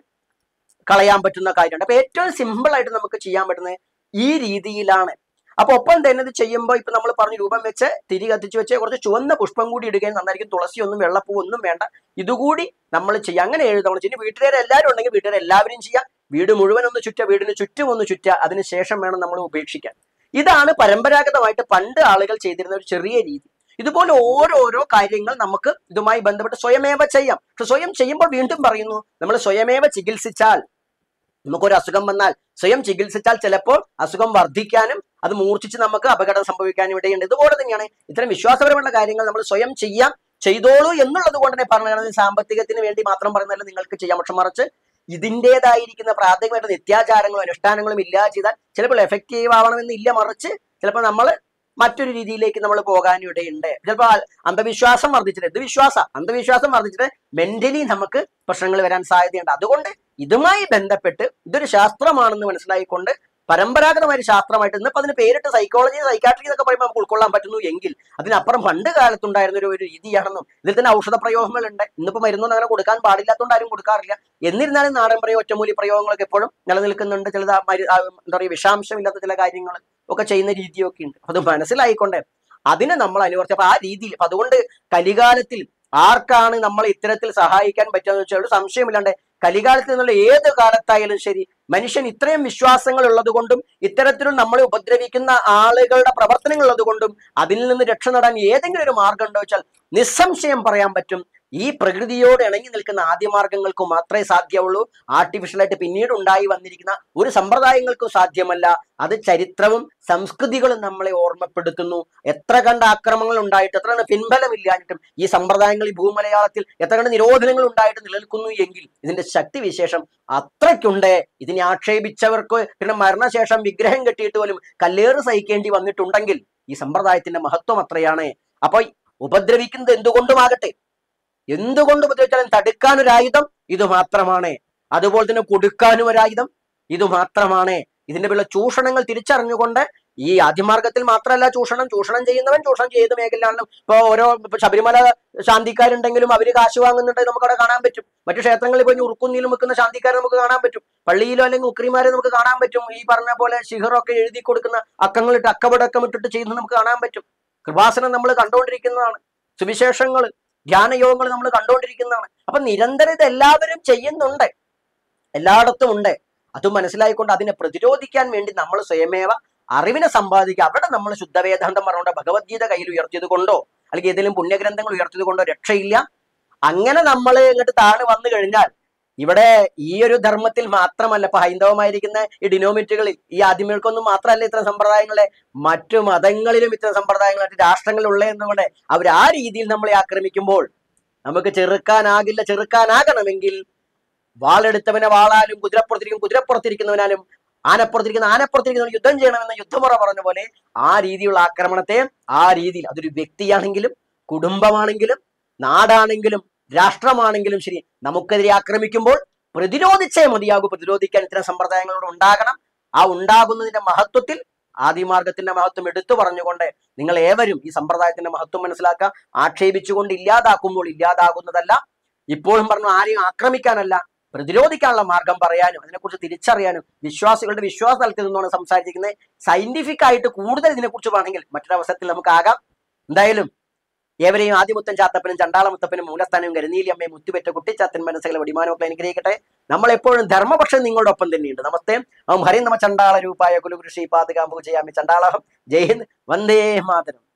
കളയാൻ പറ്റുന്ന കാര്യമുണ്ട്. അപ്പൊ ഏറ്റവും സിമ്പിൾ ആയിട്ട് നമുക്ക് ചെയ്യാൻ പറ്റുന്നത് ഈ രീതിയിലാണ്. അപ്പൊ ഒപ്പം തന്നെ ഇത് ചെയ്യുമ്പോൾ ഇപ്പൊ നമ്മൾ പറഞ്ഞു രൂപം വെച്ച് തിരി കത്തിച്ച് വെച്ച് കുറച്ച് ചുവന്ന പുഷ്പം കൂടി ഇടുകയും നന്നായിരിക്കും. തുളസി ഒന്നും വെള്ളപ്പൂ ഒന്നും വേണ്ട, ഇതുകൂടി നമ്മൾ ചെയ്യാം. അങ്ങനെ ഏഴ് തവണ ചെയ്യും. വീട്ടുകാരെ എല്ലാവരും ഉണ്ടെങ്കിൽ വീട്ടുകാരെ എല്ലാവരും ചെയ്യാം. വീട് മുഴുവൻ ഒന്ന് ചുറ്റുക, വീടിന് ചുറ്റും ഒന്ന് ചുറ്റുക, അതിനുശേഷം വേണം നമ്മൾ ഉപേക്ഷിക്കാൻ. ഇതാണ് പരമ്പരാഗതമായിട്ട് പണ്ട് ആളുകൾ ചെയ്തിരുന്ന ഒരു ചെറിയ രീതി. ഇതുപോലെ ഓരോരോ കാര്യങ്ങൾ നമുക്ക് ഇതുമായി ബന്ധപ്പെട്ട് സ്വയമേവ ചെയ്യാം. പക്ഷെ സ്വയം ചെയ്യുമ്പോൾ വീണ്ടും പറയുന്നു, നമ്മൾ സ്വയമേവ ചികിത്സിച്ചാൽ, നമുക്കൊരു അസുഖം വന്നാൽ സ്വയം ചികിത്സിച്ചാൽ ചിലപ്പോൾ അസുഖം വർദ്ധിക്കാനും അത് മൂർച്ഛിച്ച് നമുക്ക് അപകടം സംഭവിക്കാനും ഇടയുണ്ട്. ഇതുപോലെ തന്നെയാണ് ഇത്തരം വിശ്വാസപരമായ കാര്യങ്ങൾ നമ്മൾ സ്വയം ചെയ്യാം, ചെയ്തോളൂ എന്നുള്ളത് കൊണ്ട് തന്നെ പറഞ്ഞത് സാമ്പത്തികത്തിന് വേണ്ടി മാത്രം പറയുന്നതല്ല, നിങ്ങൾക്ക് ചെയ്യാം. പക്ഷെ മറിച്ച് ഇതിൻ്റെതായിരിക്കുന്ന പ്രാഥമികമായിട്ട് നിത്യാചാരങ്ങളും അനുഷ്ഠാനങ്ങളും ഇല്ലാതെ ചെയ്താൽ ചിലപ്പോൾ എഫക്റ്റീവ് ആവണമെന്ന് ഇല്ല, മറിച്ച് ചിലപ്പോൾ നമ്മൾ മറ്റൊരു രീതിയിലേക്ക് നമ്മൾ പോകാനും ഇടയുണ്ട്. ചിലപ്പോൾ അന്ധവിശ്വാസം വർദ്ധിച്ചിട്ട്, ഇത് വിശ്വാസം അന്ധവിശ്വാസം വർദ്ധിച്ചിട്ട് മെന്റലി നമുക്ക് പ്രശ്നങ്ങൾ വരാൻ സാധ്യതയുണ്ട്. അതുകൊണ്ട് ഇതുമായി ബന്ധപ്പെട്ട് ഇതൊരു ശാസ്ത്രമാണെന്ന് മനസ്സിലായിക്കൊണ്ട് പരമ്പരാഗതമായ ശാസ്ത്രമായിട്ട് ഇന്നിപ്പോ അതിന് പേരിട്ട് സൈക്കോളജി സൈക്കാട്രി എന്നൊക്കെ പറയുമ്പോൾ നമുക്ക് ഉൾക്കൊള്ളാൻ പറ്റുന്നു എങ്കിൽ അതിനപ്പുറം പണ്ട് കാലത്തുണ്ടായിരുന്ന ഒരു ഒരു രീതിയാണെന്നും ഇതിൽ തന്നെ ഔഷധ പ്രയോഗങ്ങളുണ്ട്. ഇന്നിപ്പോ മരുന്നൊന്നും അങ്ങനെ കൊടുക്കാൻ പാടില്ലാത്തതുകൊണ്ട് ആരും കൊടുക്കാറില്ല. എന്നിരുന്നാലും നാടൻ പ്രയോഗം ഒറ്റമൂലി പ്രയോഗങ്ങളൊക്കെ എപ്പോഴും നിലനിൽക്കുന്നുണ്ട്. ചിലത് എന്താ പറയുക വിഷാംശമില്ലാത്ത ചില കാര്യങ്ങൾ ഒക്കെ ചെയ്യുന്ന രീതിയൊക്കെ ഉണ്ട്. അത് മനസ്സിലായിക്കൊണ്ട് അതിനെ നമ്മൾ അനുവർത്തി അപ്പൊ ആ രീതിയിൽ അപ്പൊ അതുകൊണ്ട് കലികാലത്തിൽ ആർക്കാണ് നമ്മൾ ഇത്തരത്തിൽ സഹായിക്കാൻ പറ്റുകയെന്ന് വെച്ചാൽ ഒരു സംശയമില്ലാണ്ട് കലികാലത്തിൽ നിന്നുള്ള ഏത് കാലത്തായാലും ശരി മനുഷ്യൻ ഇത്രയും വിശ്വാസങ്ങൾ ഉള്ളത് കൊണ്ടും ഇത്തരത്തിലും നമ്മളെ ഉപദ്രവിക്കുന്ന ആളുകളുടെ പ്രവർത്തനങ്ങൾ ഉള്ളത് കൊണ്ടും അതിൽ നിന്ന് രക്ഷ നേടാൻ ഏതെങ്കിലും ഒരു മാർഗം ഉണ്ടോ വെച്ചാൽ നിസ്സംശയം പറയാൻ പറ്റും ഈ പ്രകൃതിയോട് ഇണങ്ങി നിൽക്കുന്ന ആദ്യമാർഗങ്ങൾക്ക് മാത്രമേ സാധ്യമുള്ളൂ. ആർട്ടിഫിഷ്യലായിട്ട് പിന്നീട് ഉണ്ടായി വന്നിരിക്കുന്ന ഒരു സമ്പ്രദായങ്ങൾക്കും സാധ്യമല്ല. അത് ചരിത്രവും സംസ്കൃതികളും നമ്മളെ ഓർമ്മപ്പെടുത്തുന്നു. എത്ര കണ്ട ആക്രമണങ്ങൾ ഉണ്ടായിട്ട് എത്ര കണ്ട് പിൻബലമില്ലാഞ്ഞിട്ടും ഈ സമ്പ്രദായങ്ങൾ ഈ ഭൂമലയാളത്തിൽ എത്ര കണ്ട് നിരോധനങ്ങൾ ഉണ്ടായിട്ട് നിലനിൽക്കുന്നു എങ്കിൽ ഇതിന്റെ ശക്തി വിശേഷം അത്രയ്ക്കുണ്ട്. ഇതിനെ ആക്ഷേപിച്ചവർക്ക് പിന്നെ മരണശേഷം വിഗ്രഹം കെട്ടിയിട്ട് പോലും കല്ലേറ് സഹിക്കേണ്ടി വന്നിട്ടുണ്ടെങ്കിൽ ഈ സമ്പ്രദായത്തിന്റെ മഹത്വം അത്രയാണ്. അപ്പൊ ഉപദ്രവിക്കുന്നത് എന്തുകൊണ്ടുമാകട്ടെ, എന്തുകൊണ്ട് ഉപദ്രവിച്ചാലും തടുക്കാൻ ഒരു ആയുധം ഇത് മാത്രമാണ്. അതുപോലെ തന്നെ കൊടുക്കാനും ഒരു ആയുധം ഇത് മാത്രമാണ്. ഇതിന്റെ പേരുള്ള ചൂഷണങ്ങൾ തിരിച്ചറിഞ്ഞുകൊണ്ട് ഈ ആദ്യമാർഗത്തിൽ മാത്രമല്ല ചൂഷണം ചൂഷണം ചെയ്യുന്നവൻ ചൂഷണം ചെയ്ത മേഖലയാണെങ്കിലും ഇപ്പൊ ഓരോ ശബരിമല ശാന്തിക്കാരുണ്ടെങ്കിലും അവര് കാശ് വാങ്ങുന്നുണ്ടെങ്കിൽ നമുക്ക് അവിടെ കാണാൻ പറ്റും. മറ്റു ക്ഷേത്രങ്ങളിൽ പോയി ഉറുക്കുന്നിലും വെക്കുന്ന ശാന്തിക്കാരെ നമുക്ക് കാണാൻ പറ്റും. പള്ളിയിലോ അല്ലെങ്കിൽ ഉക്രിമാരെ നമുക്ക് കാണാൻ പറ്റും. ഈ പറഞ്ഞ പോലെ ശിഹറൊക്കെ എഴുതി കൊടുക്കുന്ന അക്കങ്ങളിട്ട് അക്കപടക്കം ഇട്ടിട്ട് ചെയ്യുന്നത് നമുക്ക് കാണാൻ പറ്റും. കൃപാസനം നമ്മൾ കണ്ടുകൊണ്ടിരിക്കുന്നതാണ്. സുവിശേഷങ്ങൾ ധ്യാനയോഗങ്ങൾ നമ്മൾ കണ്ടുകൊണ്ടിരിക്കുന്നതാണ്. അപ്പൊ നിരന്തരം ഇത് എല്ലാവരും ചെയ്യുന്നുണ്ട്, എല്ലായിടത്തും ഉണ്ട്. അത് മനസ്സിലായിക്കൊണ്ട് അതിനെ പ്രതിരോധിക്കാൻ വേണ്ടി നമ്മൾ സ്വയമേവ അറിവിനെ സമ്പാദിക്കുക. അവിടെ നമ്മൾ ശുദ്ധവേദാന്തം പറഞ്ഞുകൊണ്ട് ഭഗവത്ഗീത കയ്യിൽ ഉയർത്തിയത് കൊണ്ടോ അല്ലെങ്കിൽ ഏതെങ്കിലും പുണ്യഗ്രന്ഥങ്ങൾ ഉയർത്തിയത് കൊണ്ടോ രക്ഷയില്ല. അങ്ങനെ നമ്മൾ ഇങ്ങോട്ട് താഴെ വന്നു കഴിഞ്ഞാൽ ഇവിടെ ഈ ഒരു ധർമ്മത്തിൽ മാത്രമല്ല, ഇപ്പൊ ഹൈന്ദവമായിരിക്കുന്ന ഈ ഡിനോമിറ്റുകളിൽ ഈ ആദിമകൾക്കൊന്നും മാത്രമല്ല ഇത്തരം സമ്പ്രദായങ്ങളെ, മറ്റു മതങ്ങളിലും ഇത്തരം സമ്പ്രദായങ്ങൾ മറ്റു രാഷ്ട്രങ്ങളിലുള്ള എന്നുകൊണ്ട് അവർ ആ രീതിയിൽ നമ്മളെ ആക്രമിക്കുമ്പോൾ നമുക്ക് ചെറുക്കാനാകില്ല. ചെറുക്കാനാകണമെങ്കിൽ വാളെടുത്തവനെ വാളാലും കുതിരപ്പുറത്തിരിക്കും കുതിരപ്പുറത്തിരിക്കുന്നവനാലും ആനപ്പുറത്തിരിക്കുന്ന ആനപ്പുറത്തിരിക്കുന്നവൻ യുദ്ധം ചെയ്യണമെന്ന യുദ്ധമുറ പറഞ്ഞ പോലെ ആ രീതിയിലുള്ള ആക്രമണത്തെ ആ രീതിയിൽ അതൊരു വ്യക്തിയാണെങ്കിലും കുടുംബമാണെങ്കിലും നാടാണെങ്കിലും രാഷ്ട്രമാണെങ്കിലും ശരി നമുക്കെതിരെ ആക്രമിക്കുമ്പോൾ പ്രതിരോധിച്ചേ മതിയാകൂ. പ്രതിരോധിക്കാൻ ഇത്തരം സമ്പ്രദായങ്ങളോട് ഉണ്ടാകണം. ആ ഉണ്ടാകുന്നതിന്റെ മഹത്വത്തിൽ ആദിമാർഗത്തിന്റെ മഹത്വം എടുത്തു പറഞ്ഞുകൊണ്ട് നിങ്ങൾ ഏവരും ഈ സമ്പ്രദായത്തിന്റെ മഹത്വം മനസ്സിലാക്കുക. ആക്ഷേപിച്ചുകൊണ്ട് ഇല്ലാതാക്കുമ്പോൾ ഇല്ലാതാകുന്നതല്ല. ഇപ്പോഴും പറഞ്ഞു ആരെയും ആക്രമിക്കാനല്ല, പ്രതിരോധിക്കാനുള്ള മാർഗം പറയാനും അതിനെക്കുറിച്ച് തിരിച്ചറിയാനും വിശ്വാസികളുടെ വിശ്വാസ തലത്തിൽ നിന്നാണ് സംസാരിച്ചിരിക്കുന്നത്. സയന്റിഫിക് ആയിട്ട് കൂടുതൽ ഇതിനെക്കുറിച്ച് വേണമെങ്കിൽ മറ്റൊരവസരത്തിൽ നമുക്കാകാം. എന്തായാലും ഏവരെയും ആദിമുത്തൻ ചാത്തപ്പനും ചണ്ടാളമുത്തപ്പനും മൂലസ്ഥാനവും കരുനീലിയമ്മയും മുത്തുപെറ്റ കുട്ടിച്ചാത്തൻ മനസ്സുകളെ വടിമാനമൊക്കെ അനുഗ്രഹിക്കട്ടെ. നമ്മളെപ്പോഴും ധർമ്മപക്ഷം നിങ്ങളുടെ ഒപ്പം തന്നെയുണ്ട്. നമസ്തേ ഓം ഹരി നമ ചണ്ടാള രൂപായ കുലുകൃഷി പാതകാമ്പു ചെയ്യാമി ചണ്ടാളഹം. ജയ് ഹിന്ദ്, വന്ദേ മാതരം.